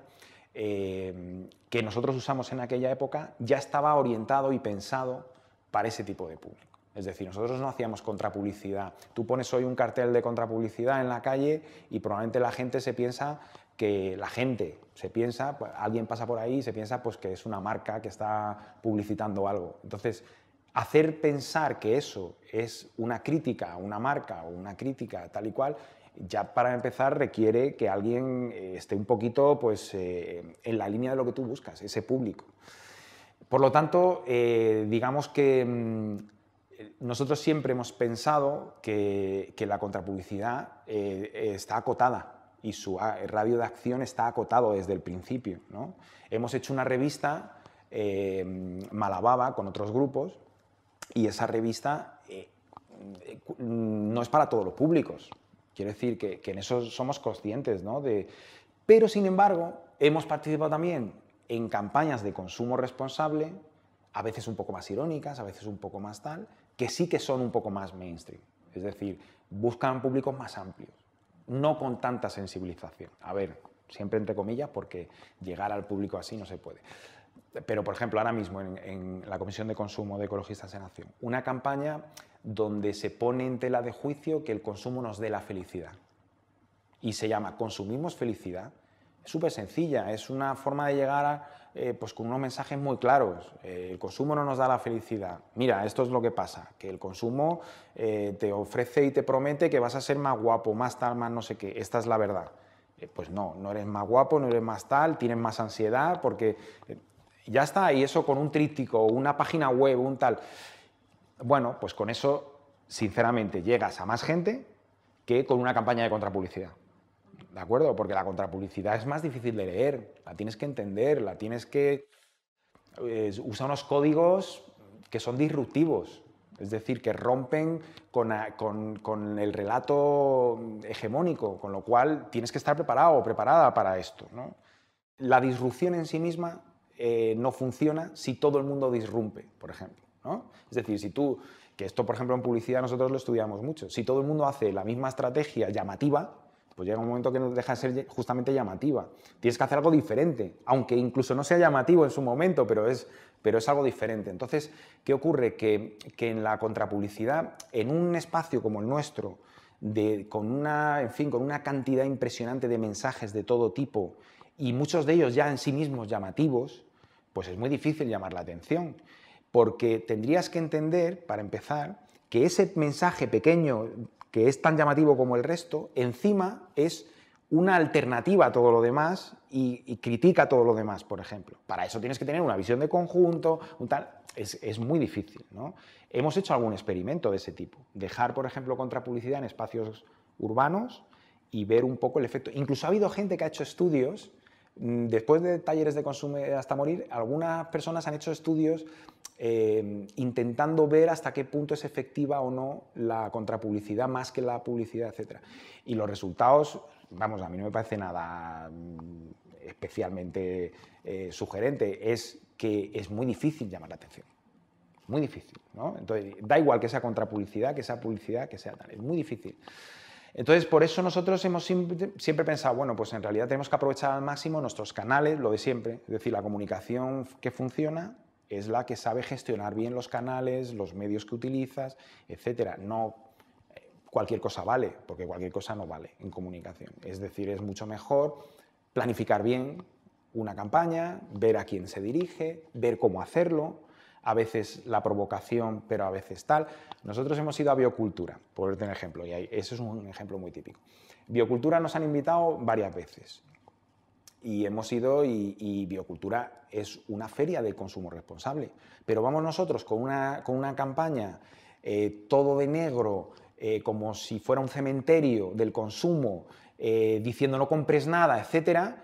eh, que nosotros usamos en aquella época, ya estaba orientado y pensado para ese tipo de público. Es decir, nosotros no hacíamos contrapublicidad. Tú pones hoy un cartel de contrapublicidad en la calle y probablemente la gente se piensa que la gente se piensa, pues, alguien pasa por ahí y se piensa pues, que es una marca que está publicitando algo. Entonces, hacer pensar que eso es una crítica a una marca o una crítica tal y cual, ya para empezar requiere que alguien esté un poquito pues, eh, en la línea de lo que tú buscas, ese público. Por lo tanto, eh, digamos que mmm, nosotros siempre hemos pensado que, que la contrapublicidad eh, está acotada y su radio de acción está acotado desde el principio, ¿no? Hemos hecho una revista, eh, Malababa, con otros grupos, y esa revista eh, no es para todos los públicos. Quiero decir que, que en eso somos conscientes, ¿no? De, pero, sin embargo, hemos participado también en campañas de consumo responsable, a veces un poco más irónicas, a veces un poco más tal, que sí que son un poco más mainstream. Es decir, buscan públicos más amplios, no con tanta sensibilización. A ver, siempre entre comillas, porque llegar al público así no se puede. Pero, por ejemplo, ahora mismo en, en la Comisión de Consumo de Ecologistas en Acción, una campaña donde se pone en tela de juicio que el consumo nos dé la felicidad. Y se llama Consumimos Felicidad. Es súper sencilla, es una forma de llegar a, eh, pues con unos mensajes muy claros. Eh, el consumo no nos da la felicidad. Mira, esto es lo que pasa, que el consumo eh, te ofrece y te promete que vas a ser más guapo, más tal, más no sé qué. Esta es la verdad. Eh, pues no, no eres más guapo, no eres más tal, tienes más ansiedad, porque... Eh, ya está, y eso con un tríptico, una página web, un tal. Bueno, pues con eso, sinceramente, llegas a más gente que con una campaña de contrapublicidad. ¿De acuerdo? Porque la contrapublicidad es más difícil de leer, la tienes que entender, la tienes que... Eh, usa unos códigos que son disruptivos, es decir, que rompen con, con, con el relato hegemónico, con lo cual tienes que estar preparado o preparada para esto, ¿no? La disrupción en sí misma Eh, no funciona si todo el mundo disrumpe, por ejemplo, ¿no? Es decir, si tú, que esto por ejemplo en publicidad nosotros lo estudiamos mucho, si todo el mundo hace la misma estrategia llamativa, pues llega un momento que no deja de ser justamente llamativa. Tienes que hacer algo diferente, aunque incluso no sea llamativo en su momento, pero es, pero es algo diferente. Entonces, ¿qué ocurre? Que, que en la contrapublicidad, en un espacio como el nuestro, de, con, una, en fin, con una cantidad impresionante de mensajes de todo tipo, y muchos de ellos ya en sí mismos llamativos, pues es muy difícil llamar la atención, porque tendrías que entender, para empezar, que ese mensaje pequeño, que es tan llamativo como el resto, encima es una alternativa a todo lo demás y, y critica todo lo demás, por ejemplo. Para eso tienes que tener una visión de conjunto, un tal, es, es muy difícil, ¿no? Hemos hecho algún experimento de ese tipo, dejar, por ejemplo, contrapublicidad en espacios urbanos y ver un poco el efecto. Incluso ha habido gente que ha hecho estudios. Después de talleres de consumo hasta morir, algunas personas han hecho estudios eh, intentando ver hasta qué punto es efectiva o no la contrapublicidad más que la publicidad, etcétera. Y los resultados, vamos, a mí no me parece nada especialmente eh, sugerente, es que es muy difícil llamar la atención. Muy difícil, ¿no? Entonces, da igual que sea contrapublicidad, que sea publicidad, que sea tal, es muy difícil. Entonces, por eso nosotros hemos siempre, siempre pensado, bueno, pues en realidad tenemos que aprovechar al máximo nuestros canales, lo de siempre, es decir, la comunicación que funciona es la que sabe gestionar bien los canales, los medios que utilizas, etcétera. No cualquier cosa vale, porque cualquier cosa no vale en comunicación. Es decir, es mucho mejor planificar bien una campaña, ver a quién se dirige, ver cómo hacerlo, a veces la provocación, pero a veces tal. Nosotros hemos ido a Biocultura, por darte un ejemplo, y eso es un ejemplo muy típico. Biocultura nos han invitado varias veces y hemos ido y, y Biocultura es una feria de consumo responsable, pero vamos nosotros con una, con una campaña eh, todo de negro, eh, como si fuera un cementerio del consumo, eh, diciendo no compres nada, etcétera.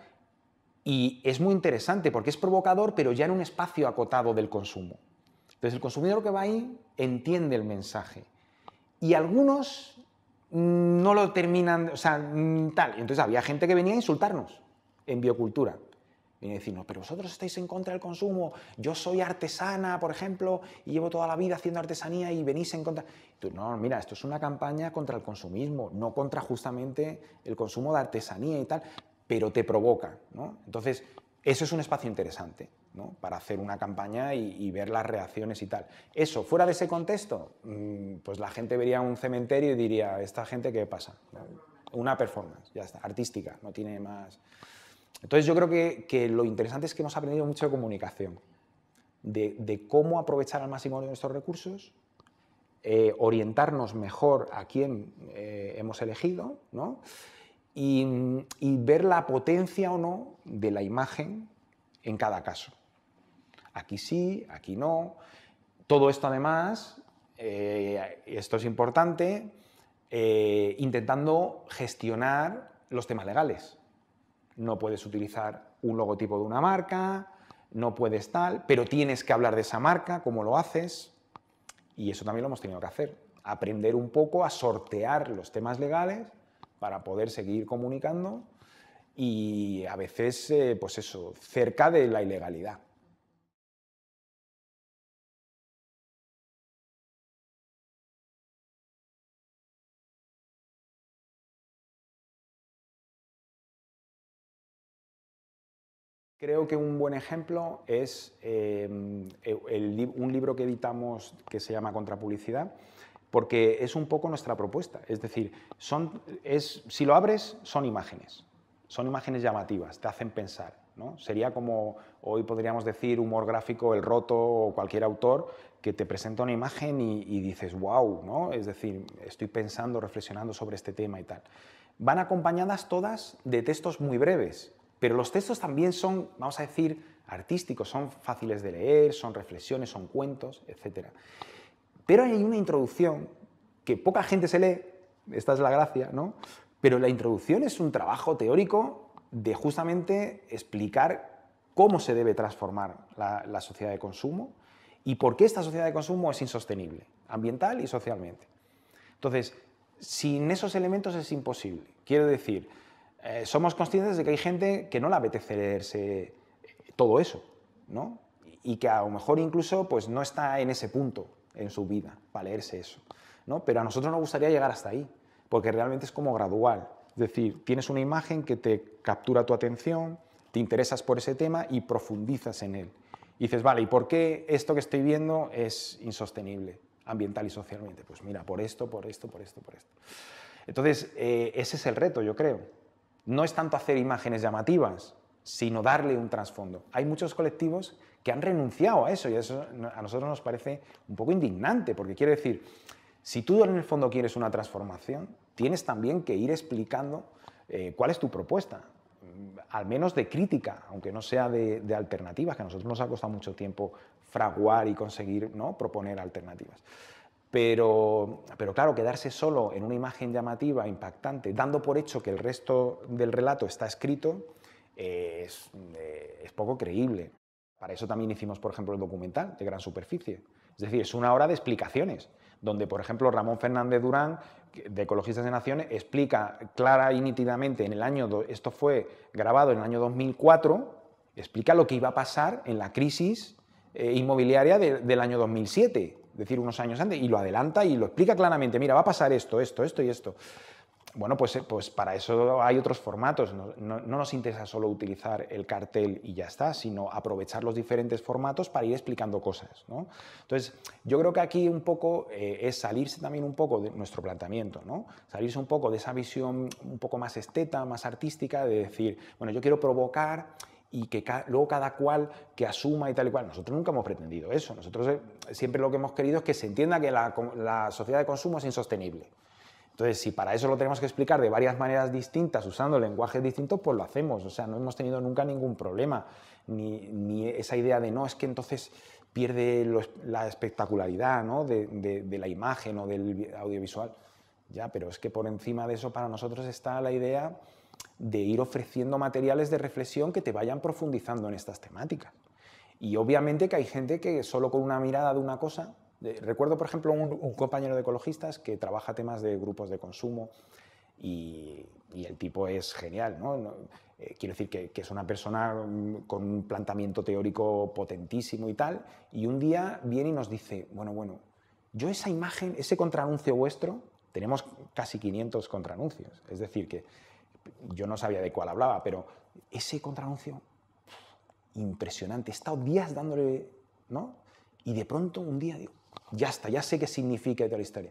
Y es muy interesante porque es provocador, pero ya en un espacio acotado del consumo. Entonces el consumidor que va ahí entiende el mensaje. Y algunos no lo terminan, o sea, tal. Y entonces había gente que venía a insultarnos en biocultura. Y decirnos, pero vosotros estáis en contra del consumo, yo soy artesana, por ejemplo, y llevo toda la vida haciendo artesanía y venís en contra... Y tú, no, mira, esto es una campaña contra el consumismo, no contra justamente el consumo de artesanía y tal, pero te provoca, ¿no? Entonces, eso es un espacio interesante, ¿no? Para hacer una campaña y, y ver las reacciones y tal. Eso, fuera de ese contexto, pues la gente vería un cementerio y diría, ¿esta gente qué pasa? Una performance, ya está, artística, no tiene más... Entonces yo creo que, que lo interesante es que hemos aprendido mucho de comunicación, de, de cómo aprovechar al máximo nuestros recursos, eh, orientarnos mejor a quién eh, hemos elegido, ¿no? y, y ver la potencia o no de la imagen en cada caso. Aquí sí, aquí no. Todo esto además, eh, esto es importante, eh, intentando gestionar los temas legales. No puedes utilizar un logotipo de una marca, no puedes tal, pero tienes que hablar de esa marca, cómo lo haces, y eso también lo hemos tenido que hacer. Aprender un poco a sortear los temas legales para poder seguir comunicando y a veces, eh, pues eso, cerca de la ilegalidad. Creo que un buen ejemplo es eh, el, un libro que editamos que se llama Contrapublicidad, porque es un poco nuestra propuesta. Es decir, son, es, si lo abres, son imágenes. Son imágenes llamativas, te hacen pensar, ¿no? Sería como, hoy podríamos decir, humor gráfico, El Roto o cualquier autor que te presenta una imagen y, y dices, wow, ¿no? Es decir, estoy pensando, reflexionando sobre este tema y tal. Van acompañadas todas de textos muy breves. Pero los textos también son, vamos a decir, artísticos, son fáciles de leer, son reflexiones, son cuentos, etcétera. Pero hay una introducción que poca gente se lee, esta es la gracia, ¿no? Pero la introducción es un trabajo teórico de justamente explicar cómo se debe transformar la, la sociedad de consumo y por qué esta sociedad de consumo es insostenible, ambiental y socialmente. Entonces, sin esos elementos es imposible. Quiero decir, Eh, somos conscientes de que hay gente que no le apetece leerse todo eso, ¿no? Y que a lo mejor incluso pues, no está en ese punto en su vida para leerse eso, ¿no? Pero a nosotros nos gustaría llegar hasta ahí, porque realmente es como gradual. Es decir, tienes una imagen que te captura tu atención, te interesas por ese tema y profundizas en él. Y dices, vale, ¿y por qué esto que estoy viendo es insostenible ambiental y socialmente? Pues mira, por esto, por esto, por esto, por esto. Entonces, eh, ese es el reto, yo creo. No es tanto hacer imágenes llamativas, sino darle un trasfondo. Hay muchos colectivos que han renunciado a eso y eso a nosotros nos parece un poco indignante, porque quiere decir, si tú en el fondo quieres una transformación, tienes también que ir explicando eh, cuál es tu propuesta, al menos de crítica, aunque no sea de, de alternativas, que a nosotros nos ha costado mucho tiempo fraguar y conseguir, ¿no?, proponer alternativas. Pero, pero claro, quedarse solo en una imagen llamativa, impactante, dando por hecho que el resto del relato está escrito, eh, es, eh, es poco creíble. Para eso también hicimos, por ejemplo, el documental de Gran Superficie. Es decir, es una hora de explicaciones, donde, por ejemplo, Ramón Fernández Durán, de Ecologistas de Naciones, explica clara y nítidamente en el año, esto fue grabado en el año dos mil cuatro, explica lo que iba a pasar en la crisis eh, inmobiliaria de, del año dos mil siete. Es decir, unos años antes, y lo adelanta y lo explica claramente, mira, va a pasar esto, esto, esto y esto. Bueno, pues, pues para eso hay otros formatos, no, no, no nos interesa solo utilizar el cartel y ya está, sino aprovechar los diferentes formatos para ir explicando cosas, ¿no? Entonces, yo creo que aquí un poco eh, es salirse también un poco de nuestro planteamiento, ¿no? Salirse un poco de esa visión un poco más esteta, más artística, de decir, bueno, yo quiero provocar y que ca luego cada cual que asuma y tal y cual. Nosotros nunca hemos pretendido eso. Nosotros eh, siempre lo que hemos querido es que se entienda que la, la sociedad de consumo es insostenible. Entonces, si para eso lo tenemos que explicar de varias maneras distintas, usando lenguajes distintos, pues lo hacemos. O sea, no hemos tenido nunca ningún problema. Ni, ni esa idea de no, es que entonces pierde lo, la espectacularidad, ¿no?, de, de, de la imagen o del audiovisual. Ya, pero es que por encima de eso para nosotros está la idea de ir ofreciendo materiales de reflexión que te vayan profundizando en estas temáticas. Y obviamente que hay gente que solo con una mirada de una cosa Eh, recuerdo, por ejemplo, un, un compañero de ecologistas que trabaja temas de grupos de consumo y, y el tipo es genial, ¿no? No, eh, quiero decir que, que es una persona con un planteamiento teórico potentísimo y tal, y un día viene y nos dice, bueno, bueno, yo esa imagen, ese contraanuncio vuestro, tenemos casi quinientos contraanuncios, es decir, que yo no sabía de cuál hablaba, pero ese contraanuncio, impresionante, he estado días dándole, ¿no? Y de pronto un día digo, ya está, ya sé qué significa toda la historia.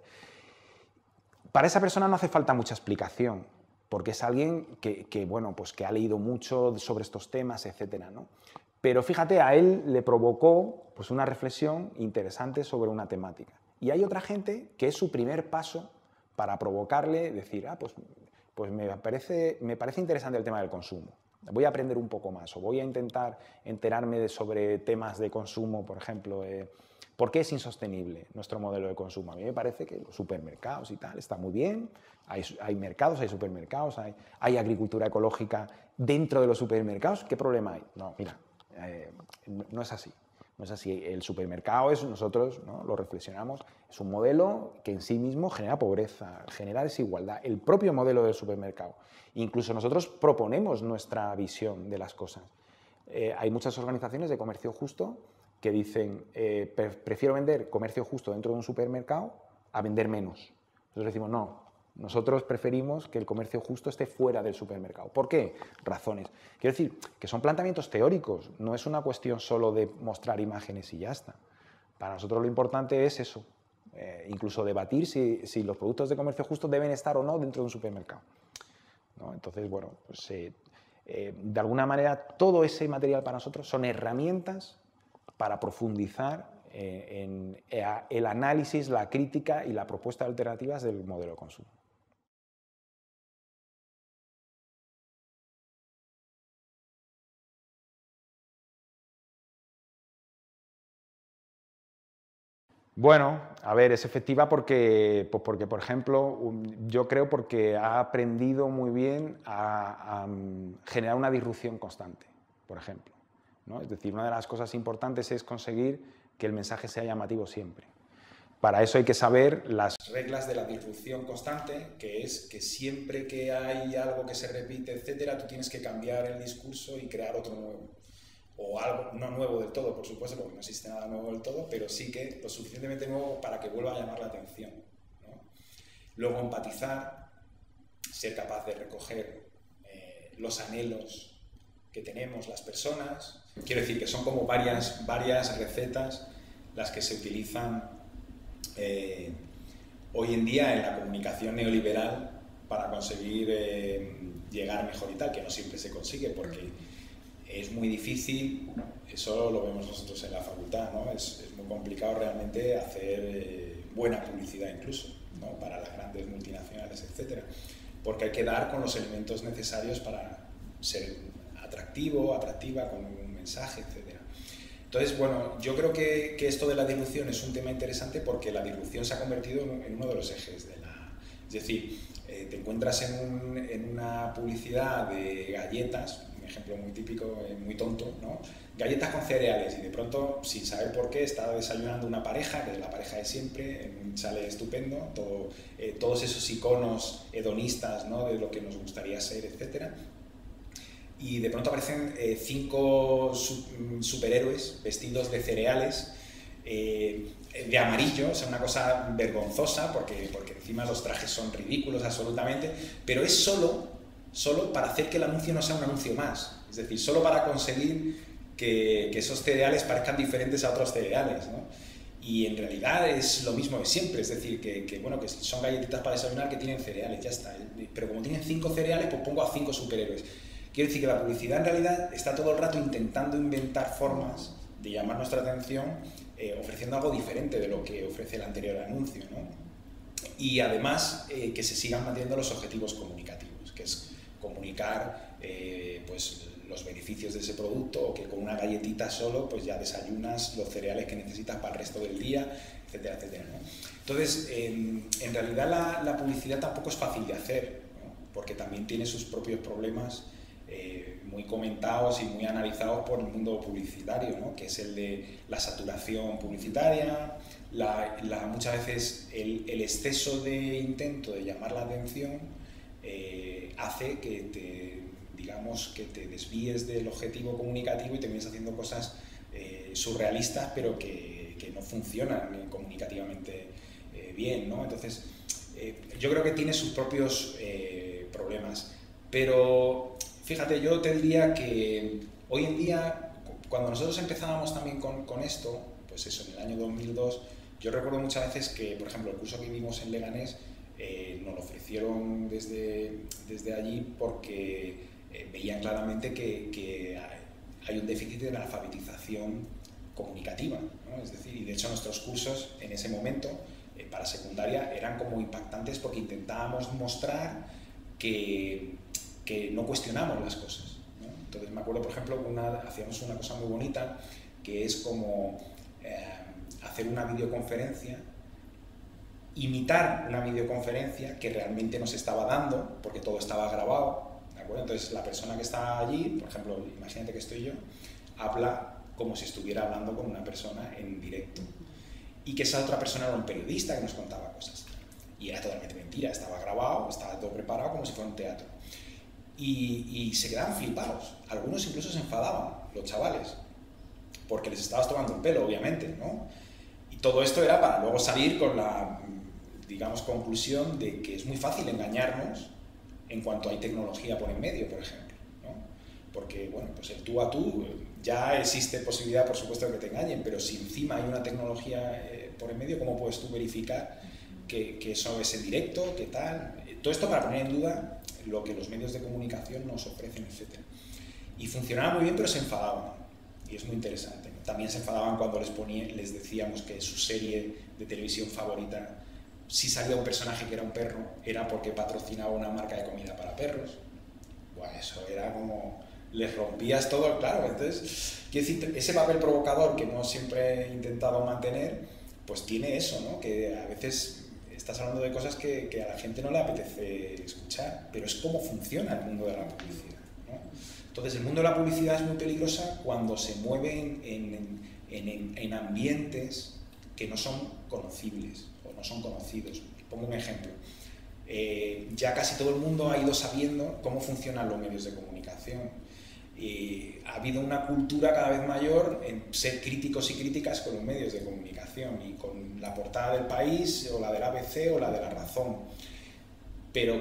Para esa persona no hace falta mucha explicación, porque es alguien que, que, bueno, pues que ha leído mucho sobre estos temas, etcétera, ¿no? Pero fíjate, a él le provocó pues, una reflexión interesante sobre una temática. Y hay otra gente que es su primer paso para provocarle, decir, ah, pues, pues me, parece, me parece interesante el tema del consumo. Voy a aprender un poco más o voy a intentar enterarme de, sobre temas de consumo, por ejemplo, eh, ¿por qué es insostenible nuestro modelo de consumo? A mí me parece que los supermercados y tal está muy bien, hay, hay mercados, hay supermercados, hay, hay agricultura ecológica dentro de los supermercados, ¿qué problema hay? No, mira, eh, no es así. No es así. El supermercado es, nosotros ¿no? lo reflexionamos, es un modelo que en sí mismo genera pobreza, genera desigualdad. El propio modelo del supermercado. Incluso nosotros proponemos nuestra visión de las cosas. Eh, hay muchas organizaciones de comercio justo que dicen, eh, prefiero vender comercio justo dentro de un supermercado a vender menos. Nosotros decimos, no. Nosotros preferimos que el comercio justo esté fuera del supermercado. ¿Por qué? Razones. Quiero decir que son planteamientos teóricos, no es una cuestión solo de mostrar imágenes y ya está. Para nosotros lo importante es eso, eh, incluso debatir si, si los productos de comercio justo deben estar o no dentro de un supermercado, ¿no? Entonces, bueno, pues eh, eh, de alguna manera todo ese material para nosotros son herramientas para profundizar eh, en eh, el análisis, la crítica y la propuesta de alternativas del modelo de consumo. Bueno, a ver, es efectiva porque, pues porque, por ejemplo, yo creo porque ha aprendido muy bien a, a generar una disrupción constante, por ejemplo, ¿no? Es decir, una de las cosas importantes es conseguir que el mensaje sea llamativo siempre. Para eso hay que saber las reglas de la disrupción constante, que es que siempre que hay algo que se repite, etcétera, tú tienes que cambiar el discurso y crear otro nuevo. O algo no nuevo del todo, por supuesto, porque no existe nada nuevo del todo, pero sí que lo suficientemente nuevo para que vuelva a llamar la atención, ¿no? Luego empatizar, ser capaz de recoger eh, los anhelos que tenemos las personas. Quiero decir que son como varias, varias recetas las que se utilizan eh, hoy en día en la comunicación neoliberal para conseguir eh, llegar mejor y tal, que no siempre se consigue porque es muy difícil, eso lo vemos nosotros en la facultad, ¿no? Es, es muy complicado realmente hacer eh, buena publicidad incluso, ¿no? Para las grandes multinacionales, etcétera, porque hay que dar con los elementos necesarios para ser atractivo, atractiva, con un mensaje, etcétera. Entonces, bueno, yo creo que, que esto de la disrupción es un tema interesante porque la disrupción se ha convertido en, en uno de los ejes de la... Es decir, eh, te encuentras en, un, en una publicidad de galletas, ejemplo muy típico, muy tonto, ¿no? Galletas con cereales y de pronto, sin saber por qué, está desayunando una pareja, que es la pareja de siempre, sale estupendo, todo, eh, todos esos iconos hedonistas, ¿no? De lo que nos gustaría ser, etcétera. Y de pronto aparecen eh, cinco su superhéroes vestidos de cereales, eh, de amarillo, o sea, una cosa vergonzosa, porque, porque encima los trajes son ridículos absolutamente, pero es solo... solo para hacer que el anuncio no sea un anuncio más, es decir, solo para conseguir que, que esos cereales parezcan diferentes a otros cereales, ¿no? Y en realidad es lo mismo de siempre, es decir, que, que, bueno, que son galletitas para desayunar que tienen cereales, ya está, pero como tienen cinco cereales, pues pongo a cinco superhéroes. Quiero decir que la publicidad en realidad está todo el rato intentando inventar formas de llamar nuestra atención, eh, ofreciendo algo diferente de lo que ofrece el anterior anuncio, ¿no? Y además eh, que se sigan manteniendo los objetivos comunicativos, que es comunicar eh, pues, los beneficios de ese producto, o que con una galletita solo pues ya desayunas los cereales que necesitas para el resto del día, etcétera, etcétera, ¿no? Entonces, eh, en realidad la, la publicidad tampoco es fácil de hacer, ¿no? Porque también tiene sus propios problemas eh, muy comentados y muy analizados por el mundo publicitario, ¿no? Que es el de la saturación publicitaria, la, la, muchas veces el, el exceso de intento de llamar la atención eh, hace que te, digamos, que te desvíes del objetivo comunicativo y termines haciendo cosas eh, surrealistas, pero que, que no funcionan comunicativamente eh, bien, ¿no? Entonces, eh, yo creo que tiene sus propios eh, problemas, pero fíjate, yo te diría que hoy en día, cuando nosotros empezábamos también con, con esto, pues eso, en el año dos mil dos, yo recuerdo muchas veces que, por ejemplo, el curso que vimos en Leganés eh, nos lo ofrecieron desde, desde allí porque eh, veían claramente que, que hay un déficit de la alfabetización comunicativa, ¿no? Es decir, y de hecho nuestros cursos en ese momento eh, para secundaria eran como impactantes porque intentábamos mostrar que, que no cuestionamos las cosas, ¿no? Entonces me acuerdo, por ejemplo, una, hacíamos una cosa muy bonita que es como eh, hacer una videoconferencia, imitar una videoconferencia que realmente nos estaba dando, porque todo estaba grabado, ¿de acuerdo? Entonces la persona que está allí, por ejemplo, imagínate que estoy yo, habla como si estuviera hablando con una persona en directo, y que esa otra persona era un periodista que nos contaba cosas, y era totalmente mentira, estaba grabado, estaba todo preparado como si fuera un teatro, y, y se quedaban flipados, algunos incluso se enfadaban, los chavales, porque les estabas tomando el pelo, obviamente, ¿no? Y todo esto era para luego salir con la, digamos, conclusión de que es muy fácil engañarnos en cuanto hay tecnología por en medio, por ejemplo, ¿no? Porque, bueno, pues el tú a tú, ya existe posibilidad, por supuesto, de que te engañen, pero si encima hay una tecnología eh, por en medio, ¿cómo puedes tú verificar que, que eso es en directo, qué tal? Todo esto para poner en duda lo que los medios de comunicación nos ofrecen, etcétera. Y funcionaba muy bien, pero se enfadaban, y es muy interesante, ¿no? También se enfadaban cuando les, ponía, les decíamos que su serie de televisión favorita, si salía un personaje que era un perro, era porque patrocinaba una marca de comida para perros. Bueno, eso era como... les rompías todo, claro. Entonces, quiero decir, ese papel provocador que no siempre he intentado mantener, pues tiene eso, ¿no? Que a veces estás hablando de cosas que, que a la gente no le apetece escuchar, pero es cómo funciona el mundo de la publicidad, ¿no? Entonces, el mundo de la publicidad es muy peligrosa cuando se mueve en, en, en, en ambientes que no son conocibles o no son conocidos. Pongo un ejemplo. Eh, ya casi todo el mundo ha ido sabiendo cómo funcionan los medios de comunicación. Eh, ha habido una cultura cada vez mayor en ser críticos y críticas con los medios de comunicación y con la portada del País o la del A B C o la de La Razón. Pero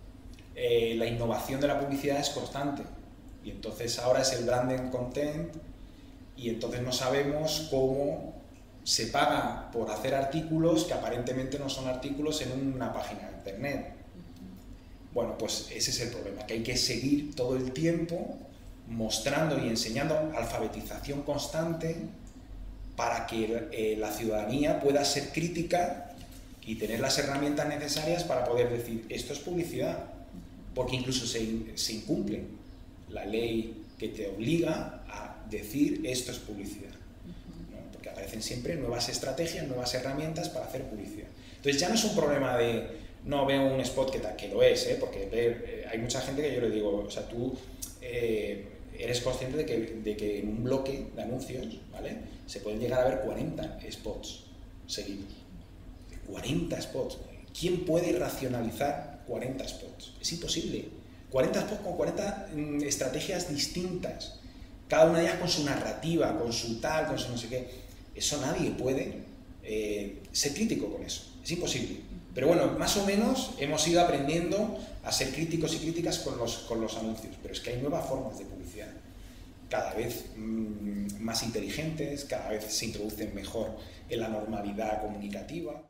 eh, la innovación de la publicidad es constante y entonces ahora es el branded content y entonces no sabemos cómo se paga por hacer artículos que aparentemente no son artículos en una página de internet. Bueno, pues ese es el problema, que hay que seguir todo el tiempo mostrando y enseñando alfabetización constante para que eh, la ciudadanía pueda ser crítica y tener las herramientas necesarias para poder decir esto es publicidad, porque incluso se, se incumple la ley que te obliga a decir esto es publicidad, ¿no? Porque aparecen siempre nuevas estrategias, nuevas herramientas para hacer publicidad. Entonces ya no es un problema de no veo un spot que, que lo es, ¿eh? Porque ver, eh, hay mucha gente que yo le digo, o sea, tú eh, eres consciente de que, de que en un bloque de anuncios, ¿vale?, se pueden llegar a ver cuarenta spots seguidos. cuarenta spots. ¿Quién puede racionalizar cuarenta spots? Es imposible. cuarenta spots con cuarenta mm, estrategias distintas, cada una de ellas con su narrativa, con su tal, con su no sé qué. Eso nadie puede eh, ser crítico con eso. Es imposible. Pero bueno, más o menos hemos ido aprendiendo a ser críticos y críticas con los, con los anuncios, pero es que hay nuevas formas de publicidad, cada vez mmm, más inteligentes, cada vez se introducen mejor en la normalidad comunicativa.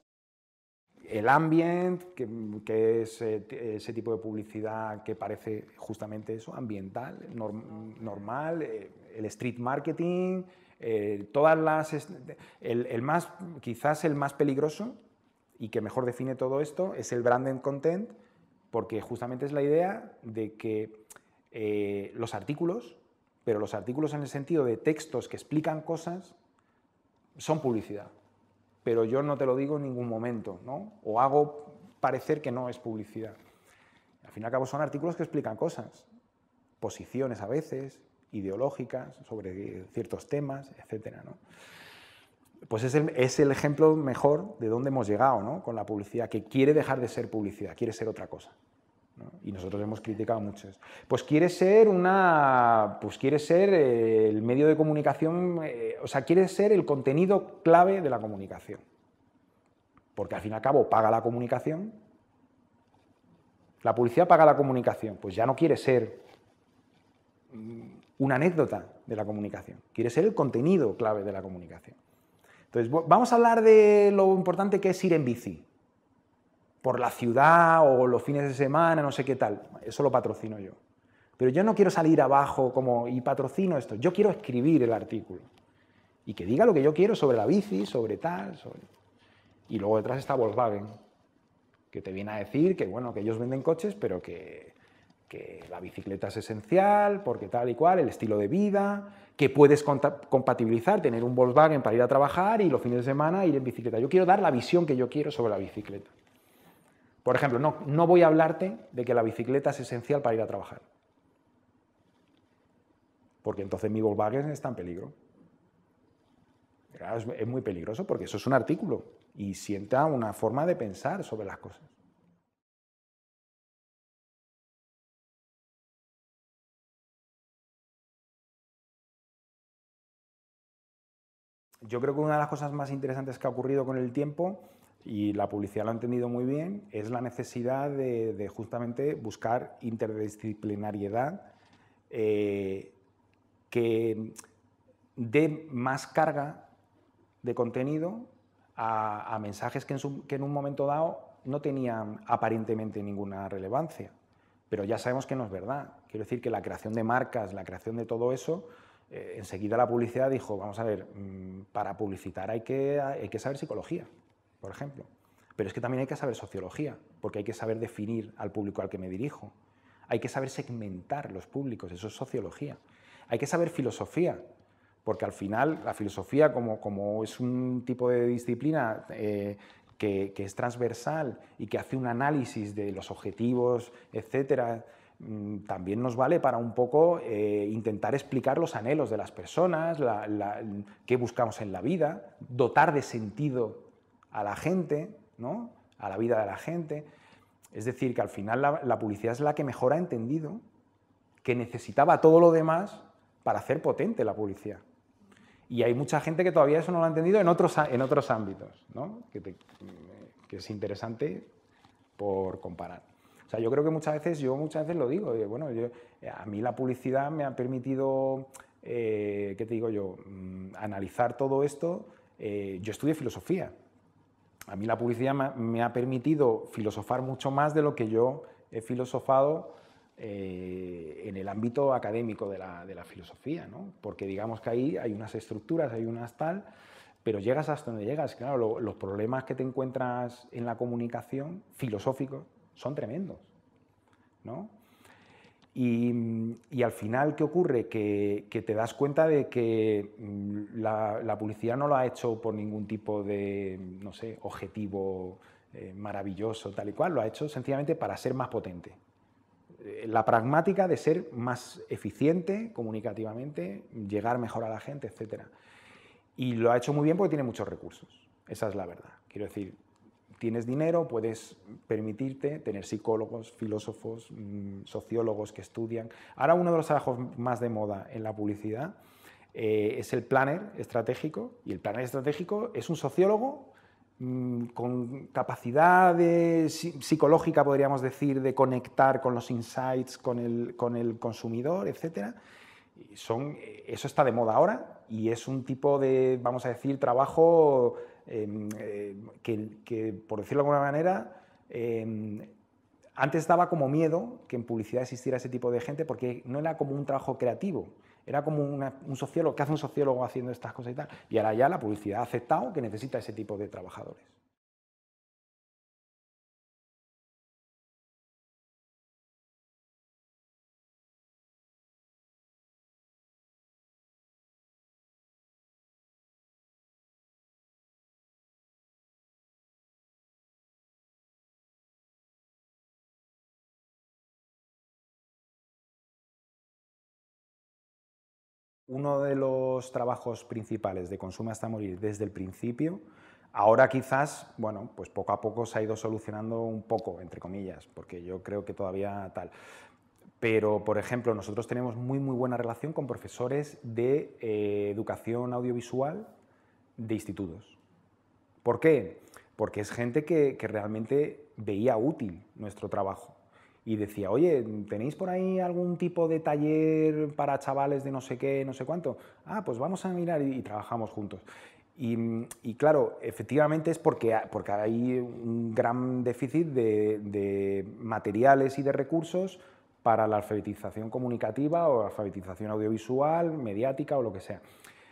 El ambient, que, que es eh, ese tipo de publicidad que parece justamente eso, ambiental, norm, normal, eh, el street marketing, eh, todas las... El, el más, quizás el más peligroso y que mejor define todo esto es el branded content, porque justamente es la idea de que eh, los artículos, pero los artículos en el sentido de textos que explican cosas, son publicidad. Pero yo no te lo digo en ningún momento, ¿no? O hago parecer que no es publicidad. Al fin y al cabo son artículos que explican cosas, posiciones a veces, ideológicas, sobre ciertos temas, etcétera, ¿no? Pues es el, es el ejemplo mejor de dónde hemos llegado, ¿no? Con la publicidad, que quiere dejar de ser publicidad, quiere ser otra cosa, ¿no? Y nosotros hemos criticado mucho eso. Pues quiere ser una, pues quiere ser eh, el medio de comunicación, eh, o sea, quiere ser el contenido clave de la comunicación. Porque al fin y al cabo paga la comunicación. La publicidad paga la comunicación, pues ya no quiere ser una anécdota de la comunicación, quiere ser el contenido clave de la comunicación. Entonces, vamos a hablar de lo importante que es ir en bici, por la ciudad o los fines de semana, no sé qué tal, eso lo patrocino yo. Pero yo no quiero salir abajo como, y patrocino esto, yo quiero escribir el artículo y que diga lo que yo quiero sobre la bici, sobre tal, sobre... Y luego detrás está Volkswagen, que te viene a decir que, bueno, que ellos venden coches, pero que, que la bicicleta es esencial, porque tal y cual, el estilo de vida, que puedes compatibilizar, tener un Volkswagen para ir a trabajar y los fines de semana ir en bicicleta. Yo quiero dar la visión que yo quiero sobre la bicicleta. Por ejemplo, no, no voy a hablarte de que la bicicleta es esencial para ir a trabajar, porque entonces mi Volkswagen está en peligro. Claro, es, es muy peligroso porque eso es un artículo y sienta una forma de pensar sobre las cosas. Yo creo que una de las cosas más interesantes que ha ocurrido con el tiempo, y la publicidad lo ha entendido muy bien, es la necesidad de, de justamente buscar interdisciplinariedad eh, que dé más carga de contenido a, a mensajes que en, su, que en un momento dado no tenían aparentemente ninguna relevancia. Pero ya sabemos que no es verdad. Quiero decir que la creación de marcas, la creación de todo eso, eh, enseguida la publicidad dijo, vamos a ver, mmm, para publicitar hay que, hay que saber psicología, por ejemplo. Pero es que también hay que saber sociología, porque hay que saber definir al público al que me dirijo. Hay que saber segmentar los públicos, eso es sociología. Hay que saber filosofía, porque al final la filosofía, como, como es un tipo de disciplina eh, que, que es transversal y que hace un análisis de los objetivos, etcétera, mmm, también nos vale para un poco eh, intentar explicar los anhelos de las personas, la, la, qué buscamos en la vida, dotar de sentido a la gente, ¿no? A la vida de la gente. Es decir, que al final la, la publicidad es la que mejor ha entendido que necesitaba todo lo demás para hacer potente la publicidad. Y hay mucha gente que todavía eso no lo ha entendido en otros, en otros ámbitos, ¿no? que, te, que es interesante por comparar. O sea, yo creo que muchas veces, yo muchas veces lo digo, bueno, yo, a mí la publicidad me ha permitido, eh, ¿qué te digo yo?, mm, analizar todo esto. Eh, yo estudié filosofía. A mí la publicidad me, me ha permitido filosofar mucho más de lo que yo he filosofado Eh, en el ámbito académico de la, de la filosofía, ¿no? Porque digamos que ahí hay unas estructuras, hay unas tal, pero llegas hasta donde llegas. Claro, lo, los problemas que te encuentras en la comunicación filosóficos son tremendos, ¿no? Y, y al final, ¿qué ocurre? Que, que te das cuenta de que la, la publicidad no lo ha hecho por ningún tipo de, no sé, objetivo eh, maravilloso, tal y cual, lo ha hecho sencillamente para ser más potente. La pragmática de ser más eficiente comunicativamente, llegar mejor a la gente, etcétera. Y lo ha hecho muy bien porque tiene muchos recursos, esa es la verdad. Quiero decir, tienes dinero, puedes permitirte tener psicólogos, filósofos, mmm, sociólogos que estudian. Ahora uno de los trabajos más de moda en la publicidad eh, es el planner estratégico, y el planner estratégico es un sociólogo con capacidad de, psicológica, podríamos decir, de conectar con los insights, con el, con el consumidor, etcétera. Son, eso está de moda ahora y es un tipo de, vamos a decir, trabajo eh, eh, que, que, por decirlo de alguna manera, eh, antes daba como miedo que en publicidad existiera ese tipo de gente porque no era como un trabajo creativo. Era como una, un sociólogo, ¿qué hace un sociólogo haciendo estas cosas y tal? Y ahora ya la publicidad ha aceptado que necesita ese tipo de trabajadores. uno de los trabajos principales de Consume hasta morir desde el principio, ahora quizás, bueno, pues poco a poco se ha ido solucionando un poco, entre comillas, porque yo creo que todavía tal. Pero, por ejemplo, nosotros tenemos muy, muy buena relación con profesores de eh, educación audiovisual de institutos. ¿Por qué? Porque es gente que, que realmente veía útil nuestro trabajo y decía, oye, ¿tenéis por ahí algún tipo de taller para chavales de no sé qué, no sé cuánto? Ah, pues vamos a mirar y, y trabajamos juntos. Y, y claro, efectivamente es porque, porque hay un gran déficit de, de materiales y de recursos para la alfabetización comunicativa o alfabetización audiovisual, mediática o lo que sea.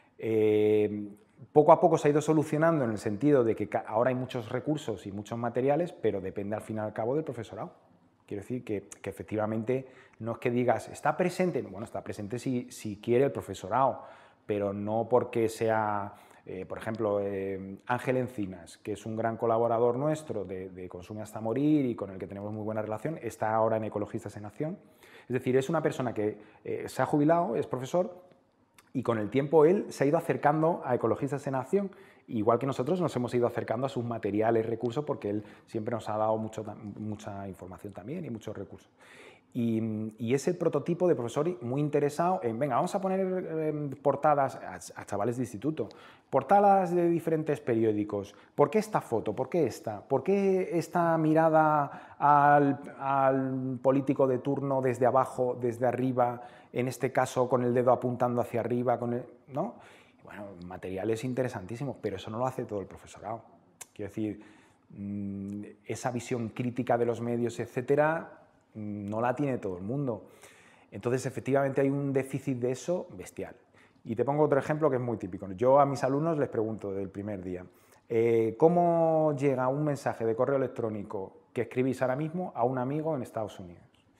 Eh, poco a poco se ha ido solucionando en el sentido de que ahora hay muchos recursos y muchos materiales, pero depende al fin y al cabo del profesorado. Quiero decir que, que efectivamente no es que digas, está presente, bueno, está presente si, si quiere el profesorado, pero no porque sea, eh, por ejemplo, eh, Ángel Encinas, que es un gran colaborador nuestro de, de Consume hasta morir y con el que tenemos muy buena relación, está ahora en Ecologistas en Acción. Es decir, es una persona que eh, se ha jubilado, es profesor, y con el tiempo él se ha ido acercando a Ecologistas en Acción, igual que nosotros nos hemos ido acercando a sus materiales, recursos, porque él siempre nos ha dado mucho, mucha información también y muchos recursos. Y, y es el prototipo de profesor muy interesado en, venga, vamos a poner eh, portadas a, a chavales de instituto, portadas de diferentes periódicos. ¿Por qué esta foto? ¿Por qué esta? ¿Por qué esta mirada al, al político de turno desde abajo, desde arriba, en este caso con el dedo apuntando hacia arriba, con el, ¿no? Bueno, materiales interesantísimos, pero eso no lo hace todo el profesorado. Quiero decir, mmm, esa visión crítica de los medios, etcétera, no la tiene todo el mundo. Entonces, efectivamente, hay un déficit de eso bestial. Y te pongo otro ejemplo que es muy típico. Yo a mis alumnos les pregunto del primer día, eh, ¿cómo llega un mensaje de correo electrónico que escribís ahora mismo a un amigo en Estados Unidos?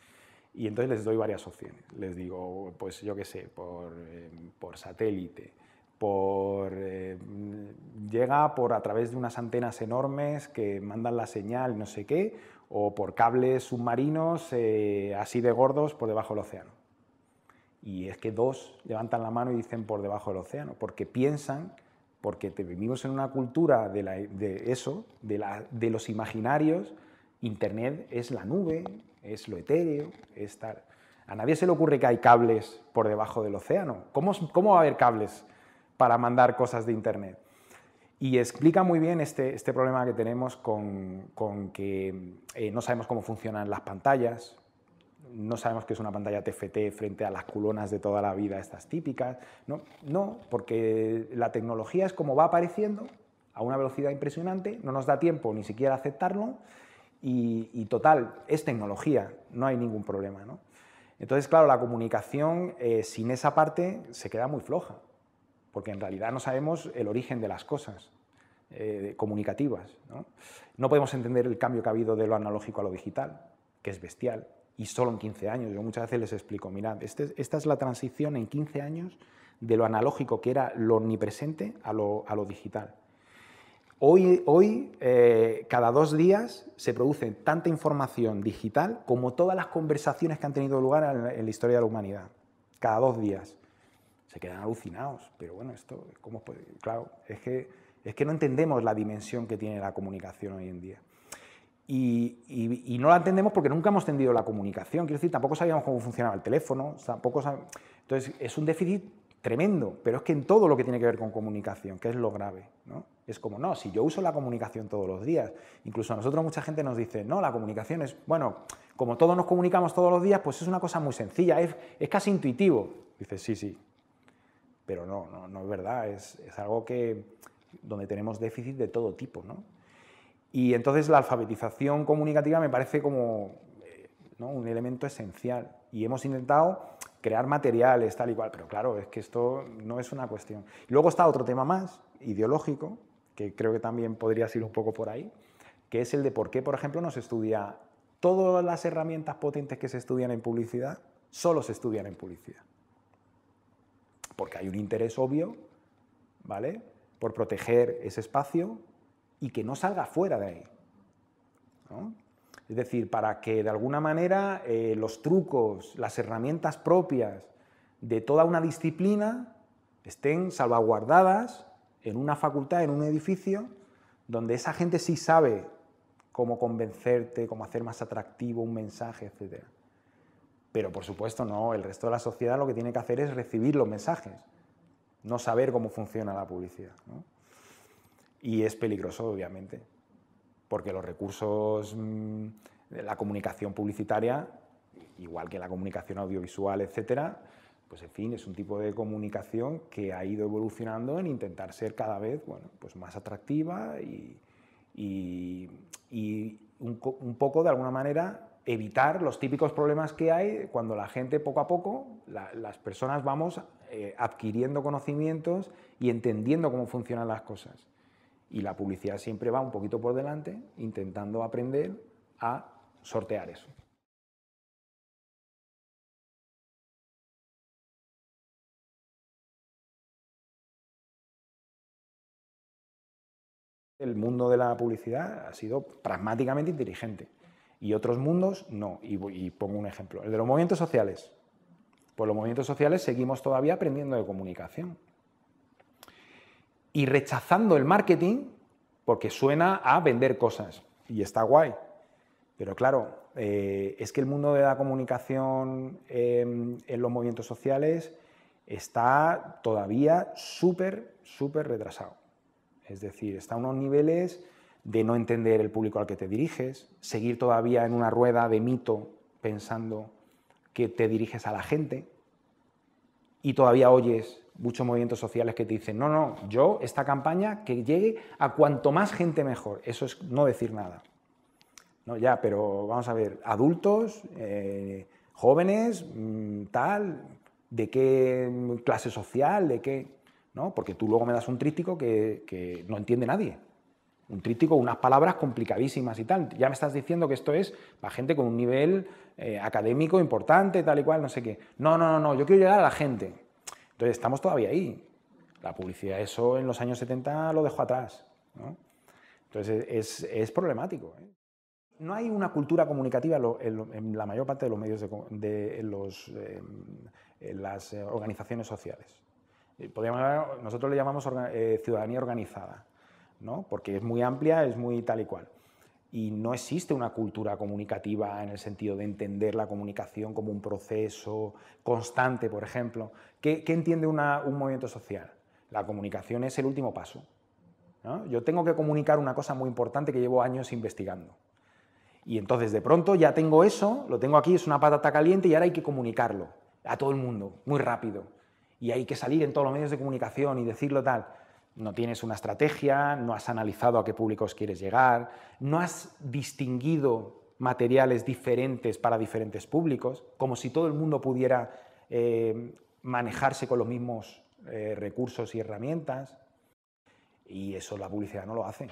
Y entonces les doy varias opciones. Les digo, pues yo qué sé, por, eh, por satélite, por, eh, llega por a través de unas antenas enormes que mandan la señal, no sé qué, o por cables submarinos eh, así de gordos por debajo del océano. Y es que dos levantan la mano y dicen por debajo del océano, porque piensan, porque te vivimos en una cultura de, la, de eso, de, la, de los imaginarios, Internet es la nube, es lo etéreo, es tal. A nadie se le ocurre que hay cables por debajo del océano. ¿Cómo, cómo va a haber cables para mandar cosas de Internet? Y explica muy bien este, este problema que tenemos con, con que eh, no sabemos cómo funcionan las pantallas, no sabemos qué es una pantalla T F T frente a las culonas de toda la vida, estas típicas. No, no, porque la tecnología es como va apareciendo a una velocidad impresionante, no nos da tiempo ni siquiera a aceptarlo y, y total, es tecnología, no hay ningún problema, ¿no? Entonces, claro, la comunicación eh, sin esa parte se queda muy floja, porque en realidad no sabemos el origen de las cosas eh, comunicativas, ¿no? No podemos entender el cambio que ha habido de lo analógico a lo digital, que es bestial, y solo en quince años. Yo muchas veces les explico, mirad, este, esta es la transición en quince años de lo analógico, que era lo omnipresente, a lo, a lo digital. Hoy, hoy eh, cada dos días se produce tanta información digital como todas las conversaciones que han tenido lugar en, en la historia de la humanidad. Cada dos días. Se quedan alucinados, pero bueno, esto, ¿cómo puede? Claro, es que, es que no entendemos la dimensión que tiene la comunicación hoy en día. Y, y, y no la entendemos porque nunca hemos entendido la comunicación, quiero decir, tampoco sabíamos cómo funcionaba el teléfono, tampoco sabíamos... Entonces, es un déficit tremendo, pero es que en todo lo que tiene que ver con comunicación, que es lo grave, ¿no? Es como, no, si yo uso la comunicación todos los días, incluso a nosotros mucha gente nos dice, no, la comunicación es, bueno, como todos nos comunicamos todos los días, pues es una cosa muy sencilla, es, es casi intuitivo. Dices, sí, sí, pero no, no, no es verdad, es, es algo que, donde tenemos déficit de todo tipo, ¿no? Y entonces la alfabetización comunicativa me parece como, ¿no?, un elemento esencial. Y hemos intentado crear materiales, tal y cual, pero claro, es que esto no es una cuestión. Y luego está otro tema más, ideológico, que creo que también podría ir un poco por ahí, que es el de por qué, por ejemplo, no se estudia todas las herramientas potentes que se estudian en publicidad, solo se estudian en publicidad. Porque hay un interés obvio, ¿vale?, por proteger ese espacio y que no salga fuera de ahí, ¿no? Es decir, para que de alguna manera eh, los trucos, las herramientas propias de toda una disciplina estén salvaguardadas en una facultad, en un edificio, donde esa gente sí sabe cómo convencerte, cómo hacer más atractivo un mensaje, etcétera. Pero, por supuesto, no, el resto de la sociedad lo que tiene que hacer es recibir los mensajes, no saber cómo funciona la publicidad, ¿no? Y es peligroso, obviamente, porque los recursos mmm, de la comunicación publicitaria, igual que la comunicación audiovisual, etcétera, pues en fin, es un tipo de comunicación que ha ido evolucionando en intentar ser cada vez, bueno, pues más atractiva y, y, y un, un poco, de alguna manera, evitar los típicos problemas que hay cuando la gente, poco a poco, la, las personas vamos eh, adquiriendo conocimientos y entendiendo cómo funcionan las cosas. Y la publicidad siempre va un poquito por delante, intentando aprender a sortear eso. El mundo de la publicidad ha sido pragmáticamente inteligente y otros mundos no. Y, y pongo un ejemplo, el de los movimientos sociales. Pues los movimientos sociales seguimos todavía aprendiendo de comunicación y rechazando el marketing porque suena a vender cosas y está guay. Pero claro, eh, es que el mundo de la comunicación eh, en los movimientos sociales está todavía súper, súper retrasado. Es decir, está a unos niveles de no entender el público al que te diriges, seguir todavía en una rueda de mito pensando que te diriges a la gente y todavía oyes muchos movimientos sociales que te dicen no, no, yo esta campaña que llegue a cuanto más gente mejor. Eso es no decir nada. No, ya, pero vamos a ver, adultos, eh, jóvenes, mmm, tal, ¿de qué clase social? ¿De qué? ¿No? Porque tú luego me das un tríptico que, que no entiende nadie. Un tríptico, unas palabras complicadísimas y tal. Ya me estás diciendo que esto es para gente con un nivel eh, académico importante, tal y cual, no sé qué. No, no, no, no, yo quiero llegar a la gente. Entonces, estamos todavía ahí. La publicidad, eso en los años setenta lo dejó atrás, ¿no? Entonces, es, es problemático, ¿eh? No hay una cultura comunicativa en la mayor parte de los medios, de, de en los, eh, en las organizaciones sociales. Podríamos, nosotros le llamamos eh, ciudadanía organizada, ¿no? Porque es muy amplia, es muy tal y cual. Y no existe una cultura comunicativa en el sentido de entender la comunicación como un proceso constante, por ejemplo. ¿Qué, qué entiende una, un movimiento social? La comunicación es el último paso, ¿no? Yo tengo que comunicar una cosa muy importante que llevo años investigando. Y entonces, de pronto, ya tengo eso, lo tengo aquí, es una patata caliente y ahora hay que comunicarlo a todo el mundo, muy rápido. Y hay que salir en todos los medios de comunicación y decirlo tal. No tienes una estrategia, no has analizado a qué públicos quieres llegar, no has distinguido materiales diferentes para diferentes públicos, como si todo el mundo pudiera eh, manejarse con los mismos eh, recursos y herramientas. Y eso la publicidad no lo hace.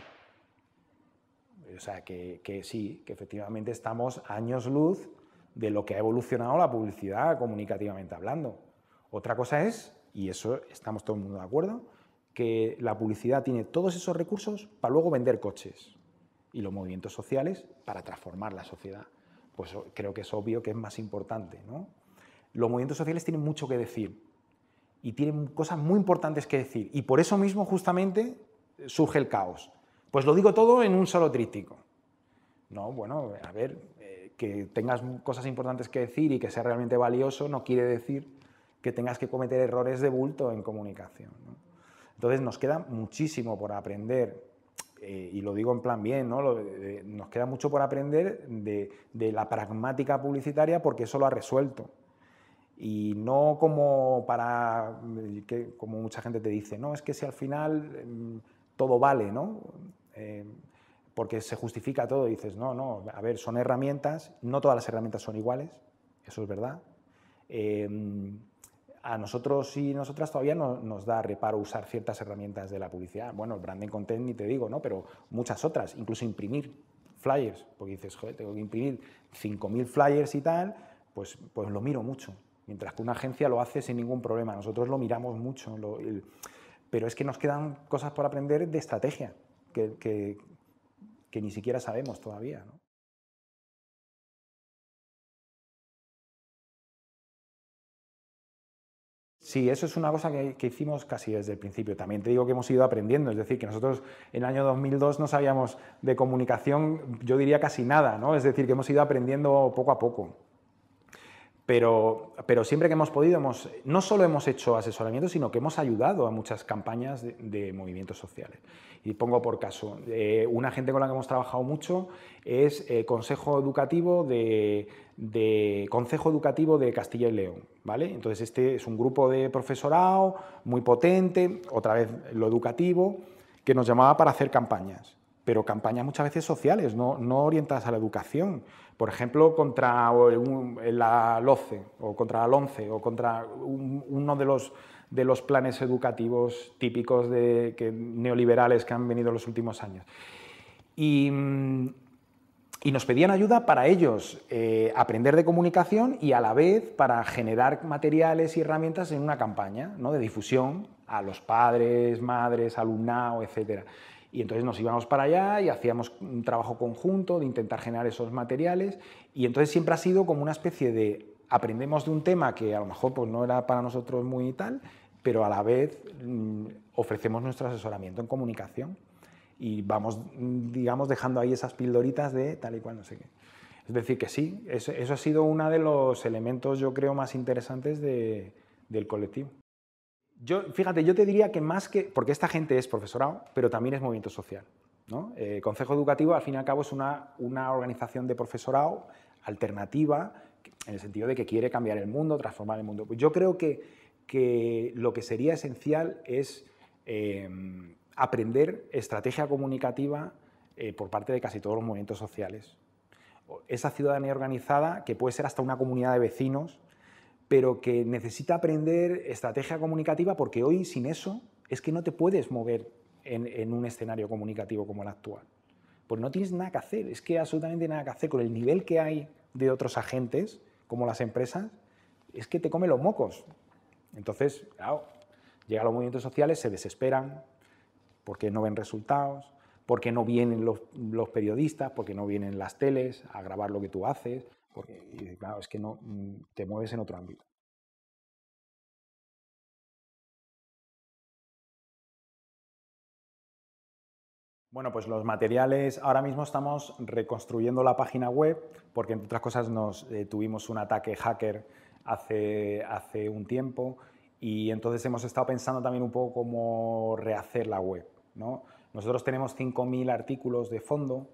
O sea, que, que sí, que efectivamente estamos años luz de lo que ha evolucionado la publicidad comunicativamente hablando. Otra cosa es, y eso estamos todo el mundo de acuerdo, que la publicidad tiene todos esos recursos para luego vender coches y los movimientos sociales para transformar la sociedad. Pues creo que es obvio que es más importante, ¿no? Los movimientos sociales tienen mucho que decir y tienen cosas muy importantes que decir y por eso mismo justamente surge el caos. Pues lo digo todo en un solo tríptico. No, bueno, a ver, eh, que tengas cosas importantes que decir y que sea realmente valioso no quiere decir que tengas que cometer errores de bulto en comunicación, ¿no? Entonces nos queda muchísimo por aprender, eh, y lo digo en plan bien, ¿no? Lo de, de, nos queda mucho por aprender de, de la pragmática publicitaria porque eso lo ha resuelto. Y no como para, que, como mucha gente te dice, no, es que si al final eh, todo vale, ¿no? Eh, porque se justifica todo y dices, no, no, a ver, son herramientas, no todas las herramientas son iguales, eso es verdad. Eh, a nosotros y nosotras todavía no, nos da reparo usar ciertas herramientas de la publicidad. Bueno, el branding content ni te digo, ¿no? Pero muchas otras, incluso imprimir flyers, porque dices, joder, tengo que imprimir cinco mil flyers y tal, pues, pues lo miro mucho. Mientras que una agencia lo hace sin ningún problema, nosotros lo miramos mucho, lo, el, pero es que nos quedan cosas por aprender de estrategia, que, que, que ni siquiera sabemos todavía, ¿no? Sí, eso es una cosa que, que hicimos casi desde el principio. También te digo que hemos ido aprendiendo, es decir, que nosotros en el año dos mil dos no sabíamos de comunicación, yo diría casi nada, ¿no? Es decir, que hemos ido aprendiendo poco a poco. Pero, pero siempre que hemos podido, hemos, no solo hemos hecho asesoramiento, sino que hemos ayudado a muchas campañas de, de movimientos sociales. Y pongo por caso, eh, una gente con la que hemos trabajado mucho es eh, Consejo Educativo de, de, Consejo Educativo de Castilla y León, ¿vale? Entonces este es un grupo de profesorado muy potente, otra vez lo educativo, que nos llamaba para hacer campañas, pero campañas muchas veces sociales, no, no orientadas a la educación. Por ejemplo, contra la LOCE, o contra la LONCE, o contra un, uno de los, de los planes educativos típicos de, que, neoliberales que han venido en los últimos años. Y, y nos pedían ayuda para ellos eh, aprender de comunicación y a la vez para generar materiales y herramientas en una campaña, ¿no?, de difusión a los padres, madres, alumnado, etcétera. Y entonces nos íbamos para allá y hacíamos un trabajo conjunto de intentar generar esos materiales, y entonces siempre ha sido como una especie de aprendemos de un tema que a lo mejor pues, no era para nosotros muy tal, pero a la vez mmm, ofrecemos nuestro asesoramiento en comunicación y vamos, digamos, dejando ahí esas pildoritas de tal y cual, no sé qué. Es decir, que sí, eso, eso ha sido uno de los elementos, yo creo, más interesantes de, del colectivo. Yo, fíjate, yo te diría que más que... Porque esta gente es profesorado, pero también es movimiento social, ¿no? El Consejo Educativo, al fin y al cabo, es una, una organización de profesorado alternativa, en el sentido de que quiere cambiar el mundo, transformar el mundo. Yo creo que, que lo que sería esencial es eh, aprender estrategia comunicativa eh, por parte de casi todos los movimientos sociales. Esa ciudadanía organizada, que puede ser hasta una comunidad de vecinos, pero que necesita aprender estrategia comunicativa, porque hoy sin eso es que no te puedes mover en, en un escenario comunicativo como el actual. Pues no tienes nada que hacer, es que absolutamente nada que hacer. Con el nivel que hay de otros agentes, como las empresas, es que te come los mocos. Entonces, claro, llegan los movimientos sociales, se desesperan porque no ven resultados, porque no vienen los, los periodistas, porque no vienen las teles a grabar lo que tú haces. Porque, y claro, es que no, te mueves en otro ámbito. Bueno, pues los materiales, ahora mismo estamos reconstruyendo la página web, porque entre otras cosas nos eh, tuvimos un ataque hacker hace, hace un tiempo, y entonces hemos estado pensando también un poco cómo rehacer la web, ¿no? Nosotros tenemos cinco mil artículos de fondo,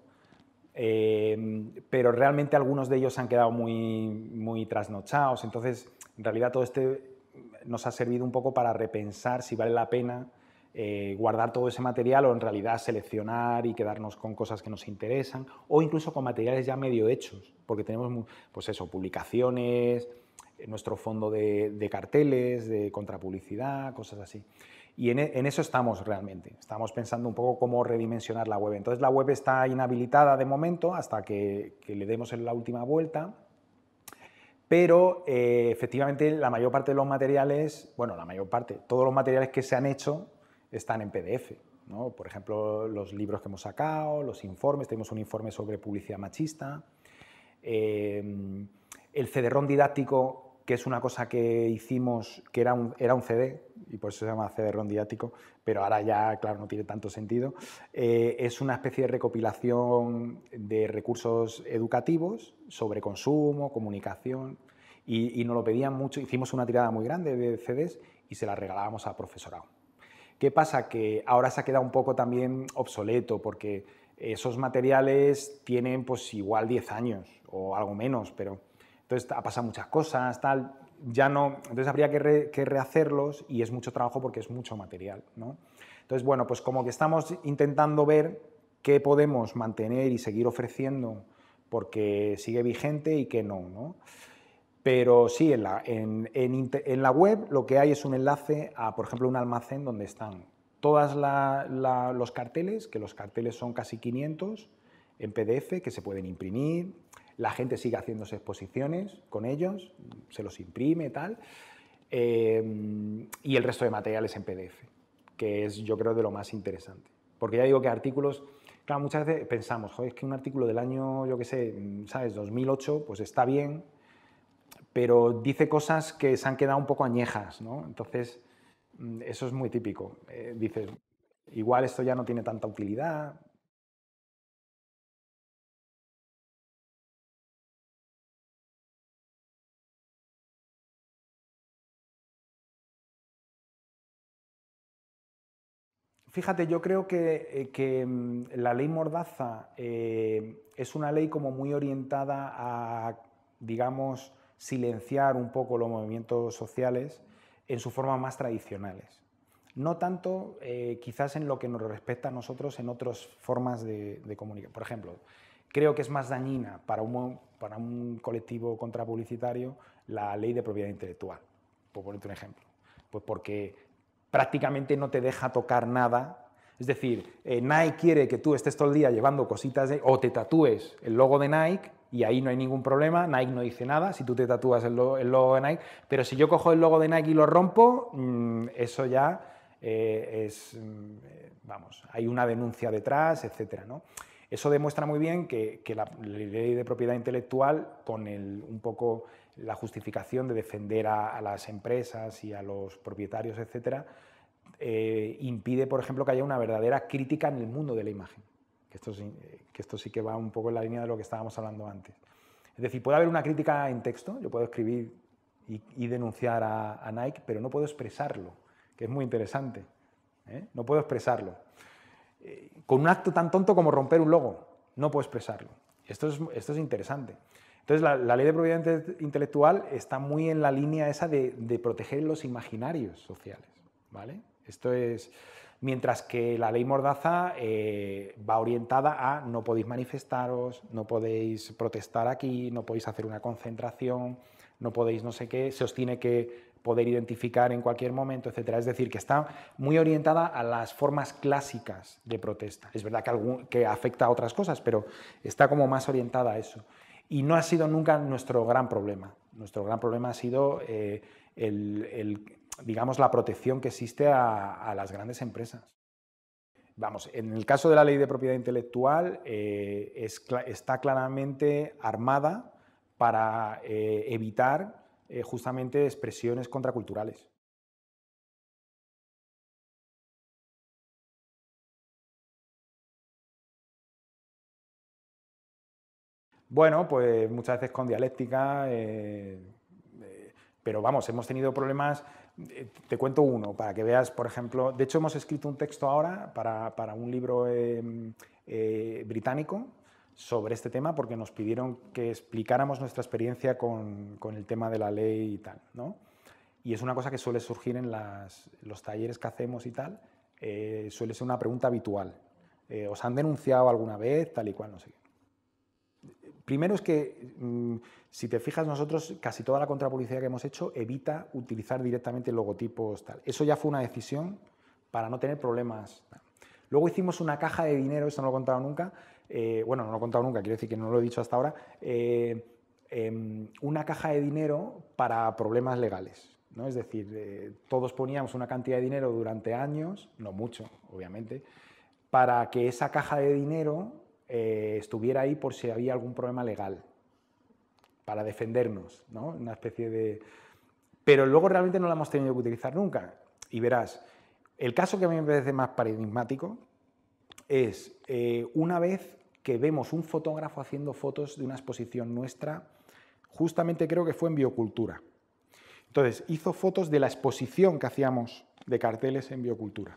Eh, pero realmente algunos de ellos han quedado muy, muy trasnochados, entonces en realidad todo este nos ha servido un poco para repensar si vale la pena eh, guardar todo ese material o en realidad seleccionar y quedarnos con cosas que nos interesan, o incluso con materiales ya medio hechos, porque tenemos pues eso, publicaciones, nuestro fondo de, de carteles, de contrapublicidad, cosas así. Y en, en eso estamos realmente, estamos pensando un poco cómo redimensionar la web. Entonces la web está inhabilitada de momento hasta que, que le demos la última vuelta, pero eh, efectivamente la mayor parte de los materiales, bueno, la mayor parte, todos los materiales que se han hecho están en P D F, ¿no? Por ejemplo, los libros que hemos sacado, los informes, tenemos un informe sobre publicidad machista, eh, el C D-ROM didáctico, que es una cosa que hicimos, que era un, era un C D, y por eso se llama C D-ROM didáctico, pero ahora ya, claro, no tiene tanto sentido. Eh, es una especie de recopilación de recursos educativos sobre consumo, comunicación, y, y nos lo pedían mucho. Hicimos una tirada muy grande de C Ds y se la regalábamos al profesorado. ¿Qué pasa? Que ahora se ha quedado un poco también obsoleto, porque esos materiales tienen pues igual diez años o algo menos, pero entonces ha pasado muchas cosas, tal, ya no, entonces habría que, re, que rehacerlos y es mucho trabajo porque es mucho material, ¿no? Entonces, bueno, pues como que estamos intentando ver qué podemos mantener y seguir ofreciendo porque sigue vigente y qué no, ¿no? Pero sí, en la, en, en, en la web lo que hay es un enlace a, por ejemplo, un almacén donde están todos los carteles, que los carteles son casi quinientos, en P D F, que se pueden imprimir. La gente sigue haciéndose exposiciones con ellos, se los imprime y tal, eh, y el resto de materiales en P D F, que es, yo creo, de lo más interesante. Porque ya digo que artículos, claro, muchas veces pensamos, joder, es que un artículo del año, yo qué sé, ¿sabes?, dos mil ocho, pues está bien, pero dice cosas que se han quedado un poco añejas, ¿no? Entonces, eso es muy típico. Eh, dices, igual esto ya no tiene tanta utilidad. Fíjate, yo creo que, eh, que la ley Mordaza eh, es una ley como muy orientada a, digamos, silenciar un poco los movimientos sociales en sus formas más tradicionales. No tanto eh, quizás en lo que nos respecta a nosotros en otras formas de, de comunicación. Por ejemplo, creo que es más dañina para un, para un colectivo contrapublicitario la ley de propiedad intelectual, por ponerte un ejemplo. Pues porque prácticamente no te deja tocar nada. Es decir, eh, Nike quiere que tú estés todo el día llevando cositas de, o te tatúes el logo de Nike y ahí no hay ningún problema, Nike no dice nada si tú te tatúas el, lo, el logo de Nike, pero si yo cojo el logo de Nike y lo rompo, mmm, eso ya eh, es, eh, vamos, hay una denuncia detrás, etcétera, ¿no? Eso demuestra muy bien que, que la, la ley de propiedad intelectual, con el, un poco la justificación de defender a, a las empresas y a los propietarios, etcétera, eh, impide, por ejemplo, que haya una verdadera crítica en el mundo de la imagen. Que esto, sí, que esto sí que va un poco en la línea de lo que estábamos hablando antes. Es decir, puede haber una crítica en texto, yo puedo escribir y, y denunciar a, a Nike, pero no puedo expresarlo, que es muy interesante. ¿eh? No puedo expresarlo. Eh, con un acto tan tonto como romper un logo, no puedo expresarlo. Esto es, esto es interesante. Entonces, la, la ley de propiedad intelectual está muy en la línea esa de, de proteger los imaginarios sociales, ¿vale? Esto es, mientras que la ley Mordaza eh, va orientada a no podéis manifestaros, no podéis protestar aquí, no podéis hacer una concentración, no podéis no sé qué, se os tiene que poder identificar en cualquier momento, etcétera. Es decir, que está muy orientada a las formas clásicas de protesta. Es verdad que, algún, que afecta a otras cosas, pero está como más orientada a eso. Y no ha sido nunca nuestro gran problema. Nuestro gran problema ha sido eh, el, el, digamos, la protección que existe a, a las grandes empresas. Vamos, en el caso de la ley de propiedad intelectual eh, es, está claramente armada para eh, evitar eh, justamente expresiones contraculturales. Bueno, pues muchas veces con dialéctica, eh, eh, pero vamos, hemos tenido problemas. Eh, te cuento uno, para que veas, por ejemplo, de hecho hemos escrito un texto ahora para, para un libro eh, eh, británico sobre este tema, porque nos pidieron que explicáramos nuestra experiencia con, con el tema de la ley y tal, ¿no? Y es una cosa que suele surgir en las, los talleres que hacemos y tal, eh, suele ser una pregunta habitual. Eh, ¿Os han denunciado alguna vez? Tal y cual, no sé qué. Primero es que, mmm, si te fijas, nosotros casi toda la contrapublicidad que hemos hecho evita utilizar directamente logotipos tal. Eso ya fue una decisión para no tener problemas. Luego hicimos una caja de dinero, esto no lo he contado nunca, eh, bueno, no lo he contado nunca, quiero decir que no lo he dicho hasta ahora, eh, eh, una caja de dinero para problemas legales, ¿no? Es decir, eh, todos poníamos una cantidad de dinero durante años, no mucho, obviamente, para que esa caja de dinero Eh, estuviera ahí por si había algún problema legal, para defendernos, ¿no? Una especie de... Pero luego realmente no la hemos tenido que utilizar nunca. Y verás, el caso que a mí me parece más paradigmático es eh, una vez que vemos un fotógrafo haciendo fotos de una exposición nuestra, justamente creo que fue en Biocultura. Entonces, hizo fotos de la exposición que hacíamos de carteles en Biocultura.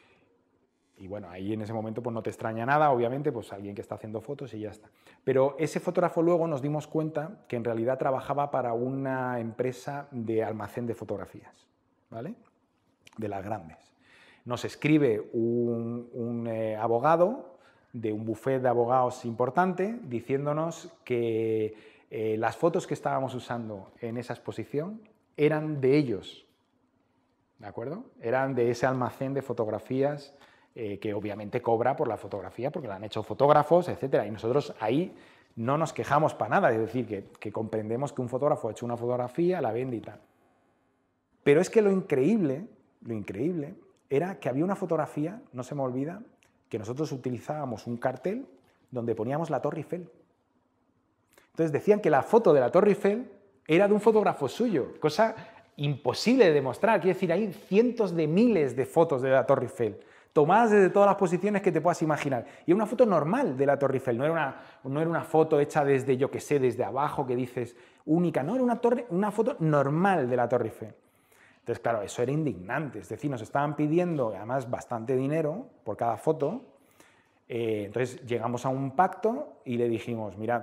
Y bueno, ahí en ese momento pues no te extraña nada, obviamente, pues alguien que está haciendo fotos y ya está. Pero ese fotógrafo luego nos dimos cuenta que en realidad trabajaba para una empresa de almacén de fotografías, ¿vale? De las grandes. Nos escribe un, un eh, abogado de un bufete de abogados importante diciéndonos que eh, las fotos que estábamos usando en esa exposición eran de ellos, ¿de acuerdo? Eran de ese almacén de fotografías Eh, que obviamente cobra por la fotografía porque la han hecho fotógrafos, etcétera. Y nosotros ahí no nos quejamos para nada, es decir, que, que comprendemos que un fotógrafo ha hecho una fotografía, la vende y tal. Pero es que lo increíble, lo increíble era que había una fotografía, no se me olvida, que nosotros utilizábamos un cartel donde poníamos la Torre Eiffel. Entonces decían que la foto de la Torre Eiffel era de un fotógrafo suyo, cosa imposible de demostrar. Quiero decir, hay cientos de miles de fotos de la Torre Eiffel, tomadas desde todas las posiciones que te puedas imaginar. Y era una foto normal de la Torre Eiffel, no era una, no era una foto hecha desde, yo qué sé, desde abajo, que dices única, no, era una, torre, una foto normal de la Torre Eiffel. Entonces, claro, eso era indignante, es decir, nos estaban pidiendo, además, bastante dinero por cada foto. Eh, entonces, llegamos a un pacto y le dijimos, mirad,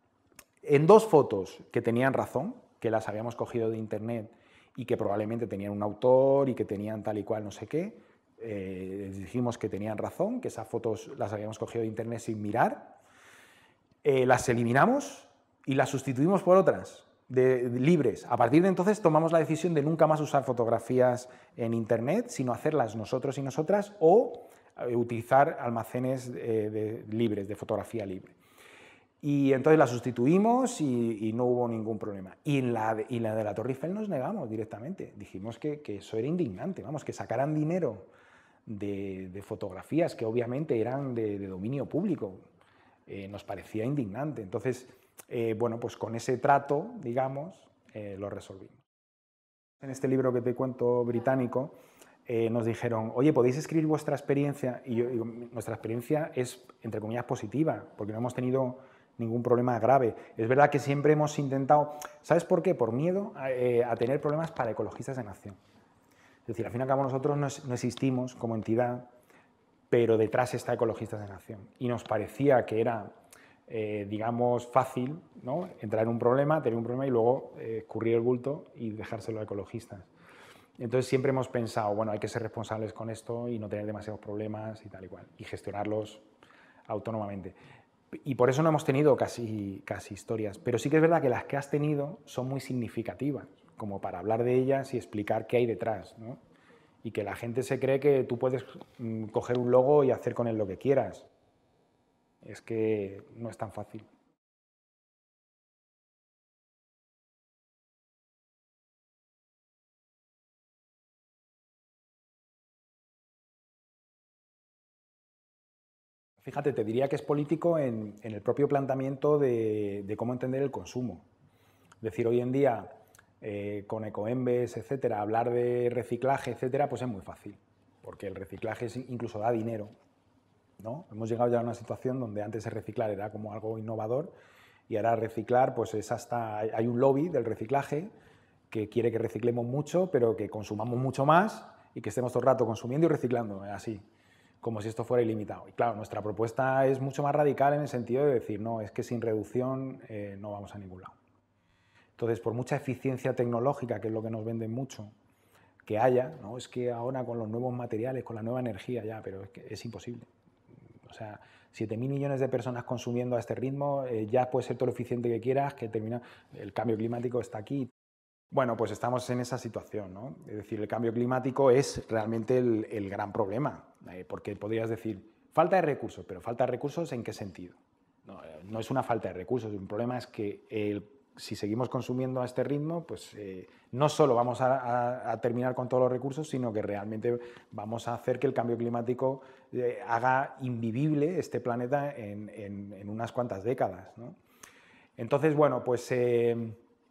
en dos fotos que tenían razón, que las habíamos cogido de internet y que probablemente tenían un autor y que tenían tal y cual no sé qué, eh, les dijimos que tenían razón, que esas fotos las habíamos cogido de internet sin mirar, eh, las eliminamos y las sustituimos por otras, de, de, libres. A partir de entonces tomamos la decisión de nunca más usar fotografías en internet, sino hacerlas nosotros y nosotras o eh, utilizar almacenes eh, de, libres, de fotografía libre. Y entonces la sustituimos y, y no hubo ningún problema. Y en la de, y la de la Torre Eiffel nos negamos directamente. Dijimos que, que eso era indignante, vamos, que sacaran dinero de, de fotografías que obviamente eran de, de dominio público. Eh, nos parecía indignante. Entonces, eh, bueno, pues con ese trato, digamos, eh, lo resolvimos. En este libro que te cuento británico, eh, nos dijeron, oye, ¿podéis escribir vuestra experiencia? Y yo digo, nuestra experiencia es, entre comillas, positiva, porque no hemos tenido ningún problema grave. Es verdad que siempre hemos intentado, ¿sabes por qué? Por miedo a, eh, a tener problemas para ecologistas en acción. Es decir, al fin y al cabo nosotros no, es, no existimos como entidad, pero detrás está Ecologistas en Acción. Y nos parecía que era, eh, digamos, fácil, ¿no?, entrar en un problema, tener un problema y luego eh, escurrir el bulto y dejárselo a ecologistas. Entonces siempre hemos pensado, bueno, hay que ser responsables con esto y no tener demasiados problemas y tal y cual, y gestionarlos autónomamente. Y por eso no hemos tenido casi, casi historias, pero sí que es verdad que las que has tenido son muy significativas, como para hablar de ellas y explicar qué hay detrás, ¿no? Y que la gente se cree que tú puedes mm, coger un logo y hacer con él lo que quieras. Es que no es tan fácil. Fíjate, te diría que es político en, en el propio planteamiento de, de cómo entender el consumo. Es decir, hoy en día, eh, con Ecoembes, etcétera, hablar de reciclaje, etcétera, pues es muy fácil, porque el reciclaje incluso da dinero, ¿no? Hemos llegado ya a una situación donde antes el reciclar era como algo innovador y ahora reciclar, pues es hasta, hay un lobby del reciclaje que quiere que reciclemos mucho, pero que consumamos mucho más y que estemos todo el rato consumiendo y reciclando, así, como si esto fuera ilimitado. Y claro, nuestra propuesta es mucho más radical en el sentido de decir, no, es que sin reducción eh, no vamos a ningún lado. Entonces, por mucha eficiencia tecnológica, que es lo que nos venden mucho, que haya, ¿no? Es que ahora con los nuevos materiales, con la nueva energía ya, pero es que es imposible. O sea, siete mil millones de personas consumiendo a este ritmo, eh, ya puede ser todo lo eficiente que quieras, que termina, el cambio climático está aquí. Bueno, pues estamos en esa situación, ¿no? Es decir, el cambio climático es realmente el, el gran problema, eh, porque podrías decir, falta de recursos, pero falta de recursos ¿en qué sentido? No, no es una falta de recursos, un problema es que el, si seguimos consumiendo a este ritmo, pues eh, no solo vamos a, a, a terminar con todos los recursos, sino que realmente vamos a hacer que el cambio climático eh, haga invivible este planeta en, en, en unas cuantas décadas, ¿no? Entonces, bueno, pues... Eh,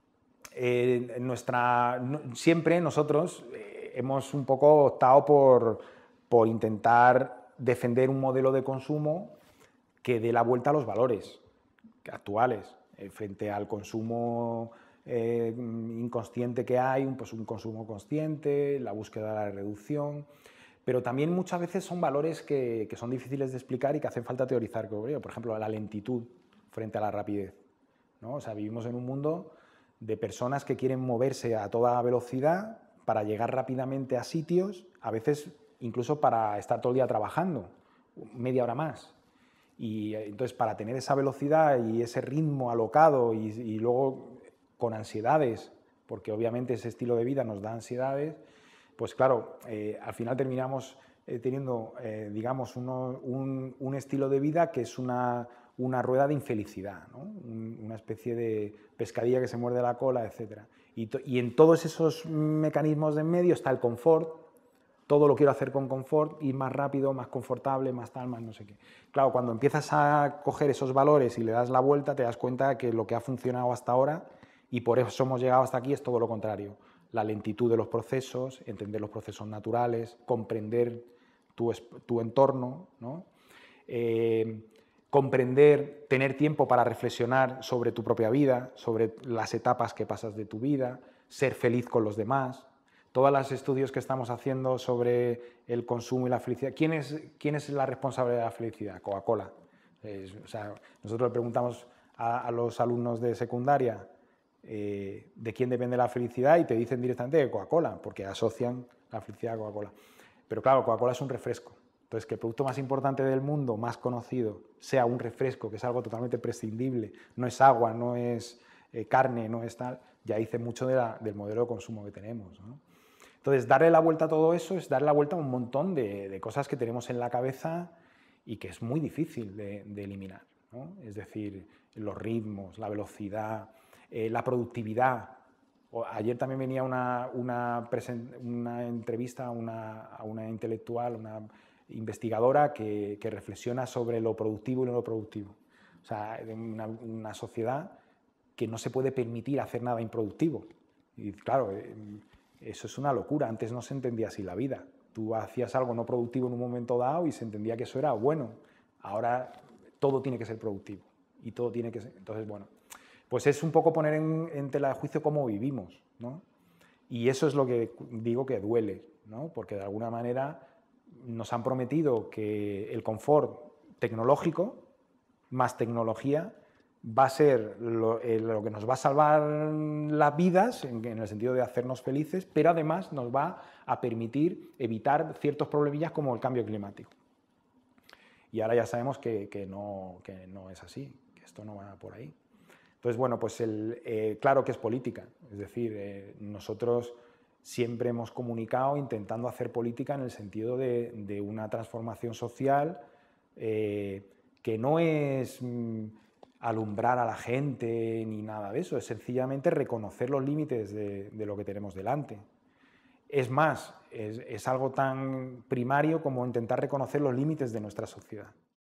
Eh, nuestra, siempre nosotros eh, hemos un poco optado por, por intentar defender un modelo de consumo que dé la vuelta a los valores actuales, eh, frente al consumo eh, inconsciente que hay, pues un consumo consciente, la búsqueda de la reducción, pero también muchas veces son valores que, que son difíciles de explicar y que hacen falta teorizar. Por ejemplo, la lentitud frente a la rapidez, ¿no? O sea, vivimos en un mundo de personas que quieren moverse a toda velocidad para llegar rápidamente a sitios, a veces incluso para estar todo el día trabajando, media hora más. Y entonces para tener esa velocidad y ese ritmo alocado y, y luego con ansiedades, porque obviamente ese estilo de vida nos da ansiedades, pues claro, eh, al final terminamos eh, teniendo, eh, digamos, uno, un, un estilo de vida que es una... una rueda de infelicidad, ¿no? Una especie de pescadilla que se muerde la cola, etcétera. Y, y en todos esos mecanismos de en medio está el confort, todo lo quiero hacer con confort, ir más rápido, más confortable, más tal, más no sé qué. Claro, cuando empiezas a coger esos valores y le das la vuelta, te das cuenta que lo que ha funcionado hasta ahora Y por eso hemos llegado hasta aquí, es todo lo contrario. La lentitud de los procesos, entender los procesos naturales, comprender tu, tu entorno, ¿no? Eh, comprender, tener tiempo para reflexionar sobre tu propia vida, sobre las etapas que pasas de tu vida, ser feliz con los demás. Todos los estudios que estamos haciendo sobre el consumo y la felicidad, ¿quién es, quién es la responsable de la felicidad? Coca-Cola. Eh, o sea, nosotros le preguntamos a, a los alumnos de secundaria eh, de quién depende la felicidad y te dicen directamente de Coca-Cola, porque asocian la felicidad a Coca-Cola. Pero claro, Coca-Cola es un refresco. Entonces, que el producto más importante del mundo, más conocido, sea un refresco, que es algo totalmente prescindible, no es agua, no es eh, carne, no es tal, ya dice mucho de la, del modelo de consumo que tenemos, ¿no? Entonces, darle la vuelta a todo eso es darle la vuelta a un montón de, de cosas que tenemos en la cabeza y que es muy difícil de, de eliminar, ¿no? Es decir, los ritmos, la velocidad, eh, la productividad. Ayer también venía una, una, una entrevista a una, a una intelectual, una investigadora que, que reflexiona sobre lo productivo y lo no productivo. O sea, una, una sociedad que no se puede permitir hacer nada improductivo. Y claro, eso es una locura. Antes no se entendía así la vida. Tú hacías algo no productivo en un momento dado y se entendía que eso era bueno. Ahora todo tiene que ser productivo y todo tiene que ser... Entonces, bueno, pues es un poco poner en, en tela de juicio cómo vivimos, ¿no? Y eso es lo que digo que duele, ¿no? Porque de alguna manera nos han prometido que el confort tecnológico, más tecnología, va a ser lo, eh, lo que nos va a salvar las vidas, en, en el sentido de hacernos felices, pero además nos va a permitir evitar ciertos problemillas como el cambio climático. Y ahora ya sabemos que, que, no, que no es así, que esto no va por ahí. Entonces, bueno, pues el, eh, claro que es política, es decir, eh, nosotros siempre hemos comunicado intentando hacer política en el sentido de, de una transformación social eh, que no es mm, alumbrar a la gente ni nada de eso, es sencillamente reconocer los límites de, de lo que tenemos delante. Es más, es, es algo tan primario como intentar reconocer los límites de nuestra sociedad.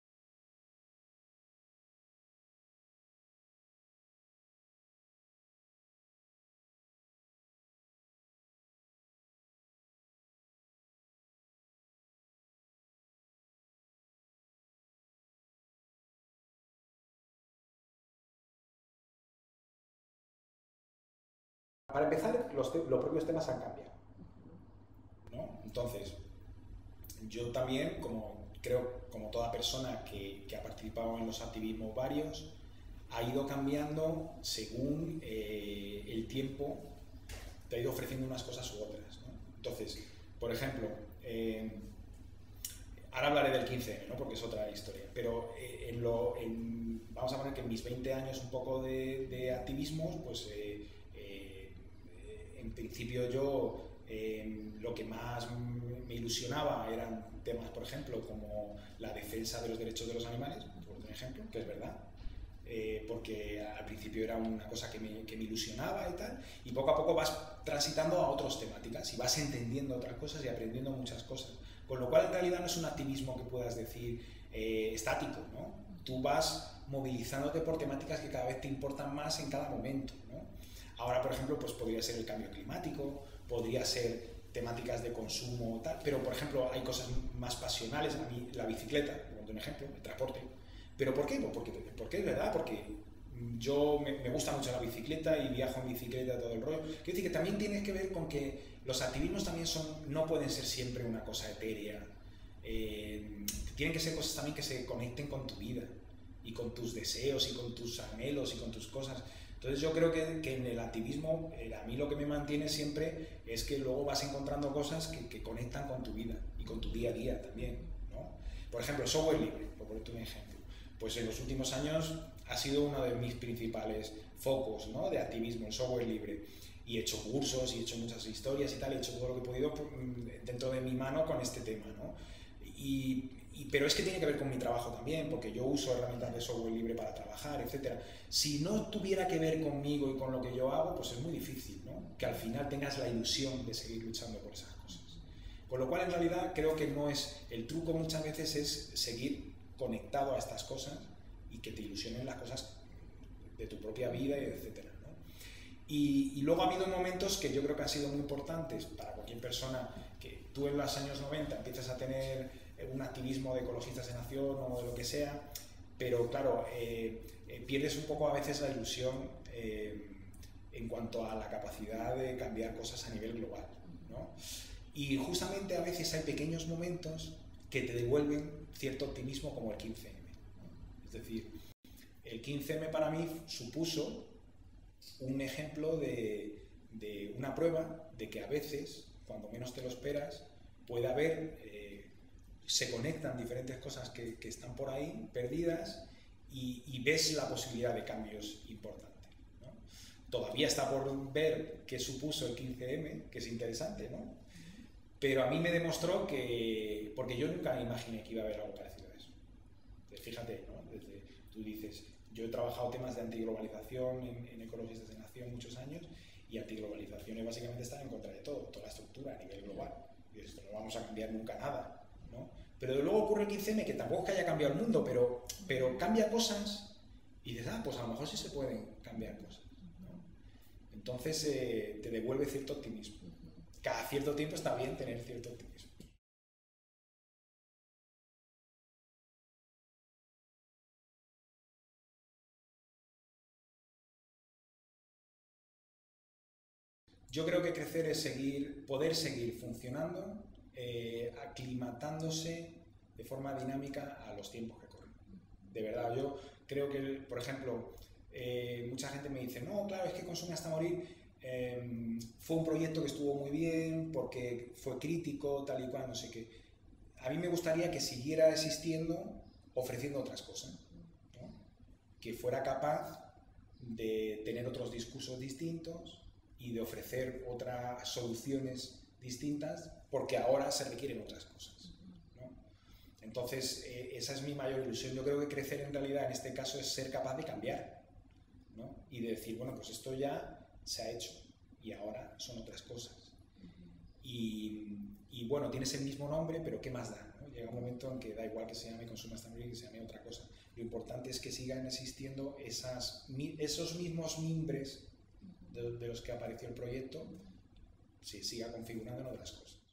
Para empezar, los, los propios temas han cambiado, ¿no? Entonces, yo también, como creo, como toda persona que, que ha participado en los activismos varios, ha ido cambiando según eh, el tiempo te ha ido ofreciendo unas cosas u otras, ¿no? Entonces, por ejemplo, eh, ahora hablaré del quince eme, ¿no? Porque es otra historia, pero eh, en lo, en, vamos a poner que en mis veinte años un poco de, de activismo, pues eh, eh, en principio yo eh, lo que más me ilusionaba eran temas, por ejemplo, como la defensa de los derechos de los animales, por ejemplo, que es verdad. Eh, porque al principio era una cosa que me, que me ilusionaba y tal, y poco a poco vas transitando a otras temáticas y vas entendiendo otras cosas y aprendiendo muchas cosas, con lo cual en realidad no es un activismo que puedas decir eh, estático, ¿no? Tú vas movilizándote por temáticas que cada vez te importan más en cada momento, ¿no? Ahora, por ejemplo, pues podría ser el cambio climático, podría ser temáticas de consumo, tal, pero por ejemplo hay cosas más pasionales. A mí la bicicleta, por un ejemplo, el transporte. ¿Pero por qué? Pues porque, porque es verdad, porque yo me, me gusta mucho la bicicleta y viajo en bicicleta, todo el rollo. Quiero decir que también tiene que ver con que los activismos también son, no pueden ser siempre una cosa etérea. Eh, tienen que ser cosas también que se conecten con tu vida y con tus deseos y con tus anhelos y con tus cosas. Entonces yo creo que, que en el activismo, eh, a mí lo que me mantiene siempre es que luego vas encontrando cosas que, que conectan con tu vida y con tu día a día también, ¿no? Por ejemplo, el software libre, por ponerte un ejemplo. Pues en los últimos años ha sido uno de mis principales focos, ¿no? De activismo, el software libre. Y he hecho cursos y he hecho muchas historias y tal, he hecho todo lo que he podido dentro de mi mano con este tema, ¿no? Y, y, pero es que tiene que ver con mi trabajo también, porque yo uso herramientas de software libre para trabajar, etcétera. Si no tuviera que ver conmigo y con lo que yo hago, pues es muy difícil, ¿no? Que al final tengas la ilusión de seguir luchando por esas cosas. Con lo cual, en realidad, creo que no es... El truco muchas veces es seguir conectado a estas cosas y que te ilusionen las cosas de tu propia vida, etcétera, ¿no? Y, y luego ha habido momentos que yo creo que han sido muy importantes para cualquier persona, que tú en los años noventa empiezas a tener un activismo de ecologistas de nación o de lo que sea, pero claro, eh, eh, pierdes un poco a veces la ilusión eh, en cuanto a la capacidad de cambiar cosas a nivel global, ¿no? Y justamente a veces hay pequeños momentos que te devuelven cierto optimismo, como el quince eme, ¿no? Es decir, el quince eme para mí supuso un ejemplo de, de una prueba de que a veces, cuando menos te lo esperas, puede haber, eh, se conectan diferentes cosas que, que están por ahí perdidas y, y ves la posibilidad de cambios importantes, ¿no? Todavía está por ver qué supuso el quince eme, que es interesante, ¿no? Pero a mí me demostró que, porque yo nunca me imaginé que iba a haber algo parecido a eso. Fíjate, ¿no? Desde, tú dices, yo he trabajado temas de antiglobalización en, en Ecologistas de Nación muchos años, y antiglobalización es básicamente estar en contra de todo, toda la estructura a nivel global. Y esto no vamos a cambiar nunca nada, ¿no? Pero luego ocurre el quince eme, que tampoco es que haya cambiado el mundo, pero, pero cambia cosas y dices, ah, pues a lo mejor sí se pueden cambiar cosas, ¿no? Entonces eh, te devuelve cierto optimismo. Cada cierto tiempo está bien tener cierto optimismo. Yo creo que crecer es seguir, poder seguir funcionando, eh, aclimatándose de forma dinámica a los tiempos que corren. De verdad, yo creo que, por ejemplo, eh, mucha gente me dice, no, claro, es que Consume hasta morir eh, fue un proyecto que estuvo muy bien porque fue crítico, tal y cual, no sé qué. A mí me gustaría que siguiera existiendo ofreciendo otras cosas, ¿no? Que fuera capaz de tener otros discursos distintos y de ofrecer otras soluciones distintas, porque ahora se requieren otras cosas, ¿no? Entonces, eh, esa es mi mayor ilusión. Yo creo que crecer en realidad en este caso es ser capaz de cambiar, ¿no? Y de decir, bueno, pues esto ya se ha hecho y ahora son otras cosas. Y, y bueno, tienes el mismo nombre, pero ¿qué más da, ¿no? Llega un momento en que da igual que se llame Consume hasta morir, que se llame otra cosa. Lo importante es que sigan existiendo esas, esos mismos mimbres de, de los que apareció el proyecto, se siga configurando en otras cosas.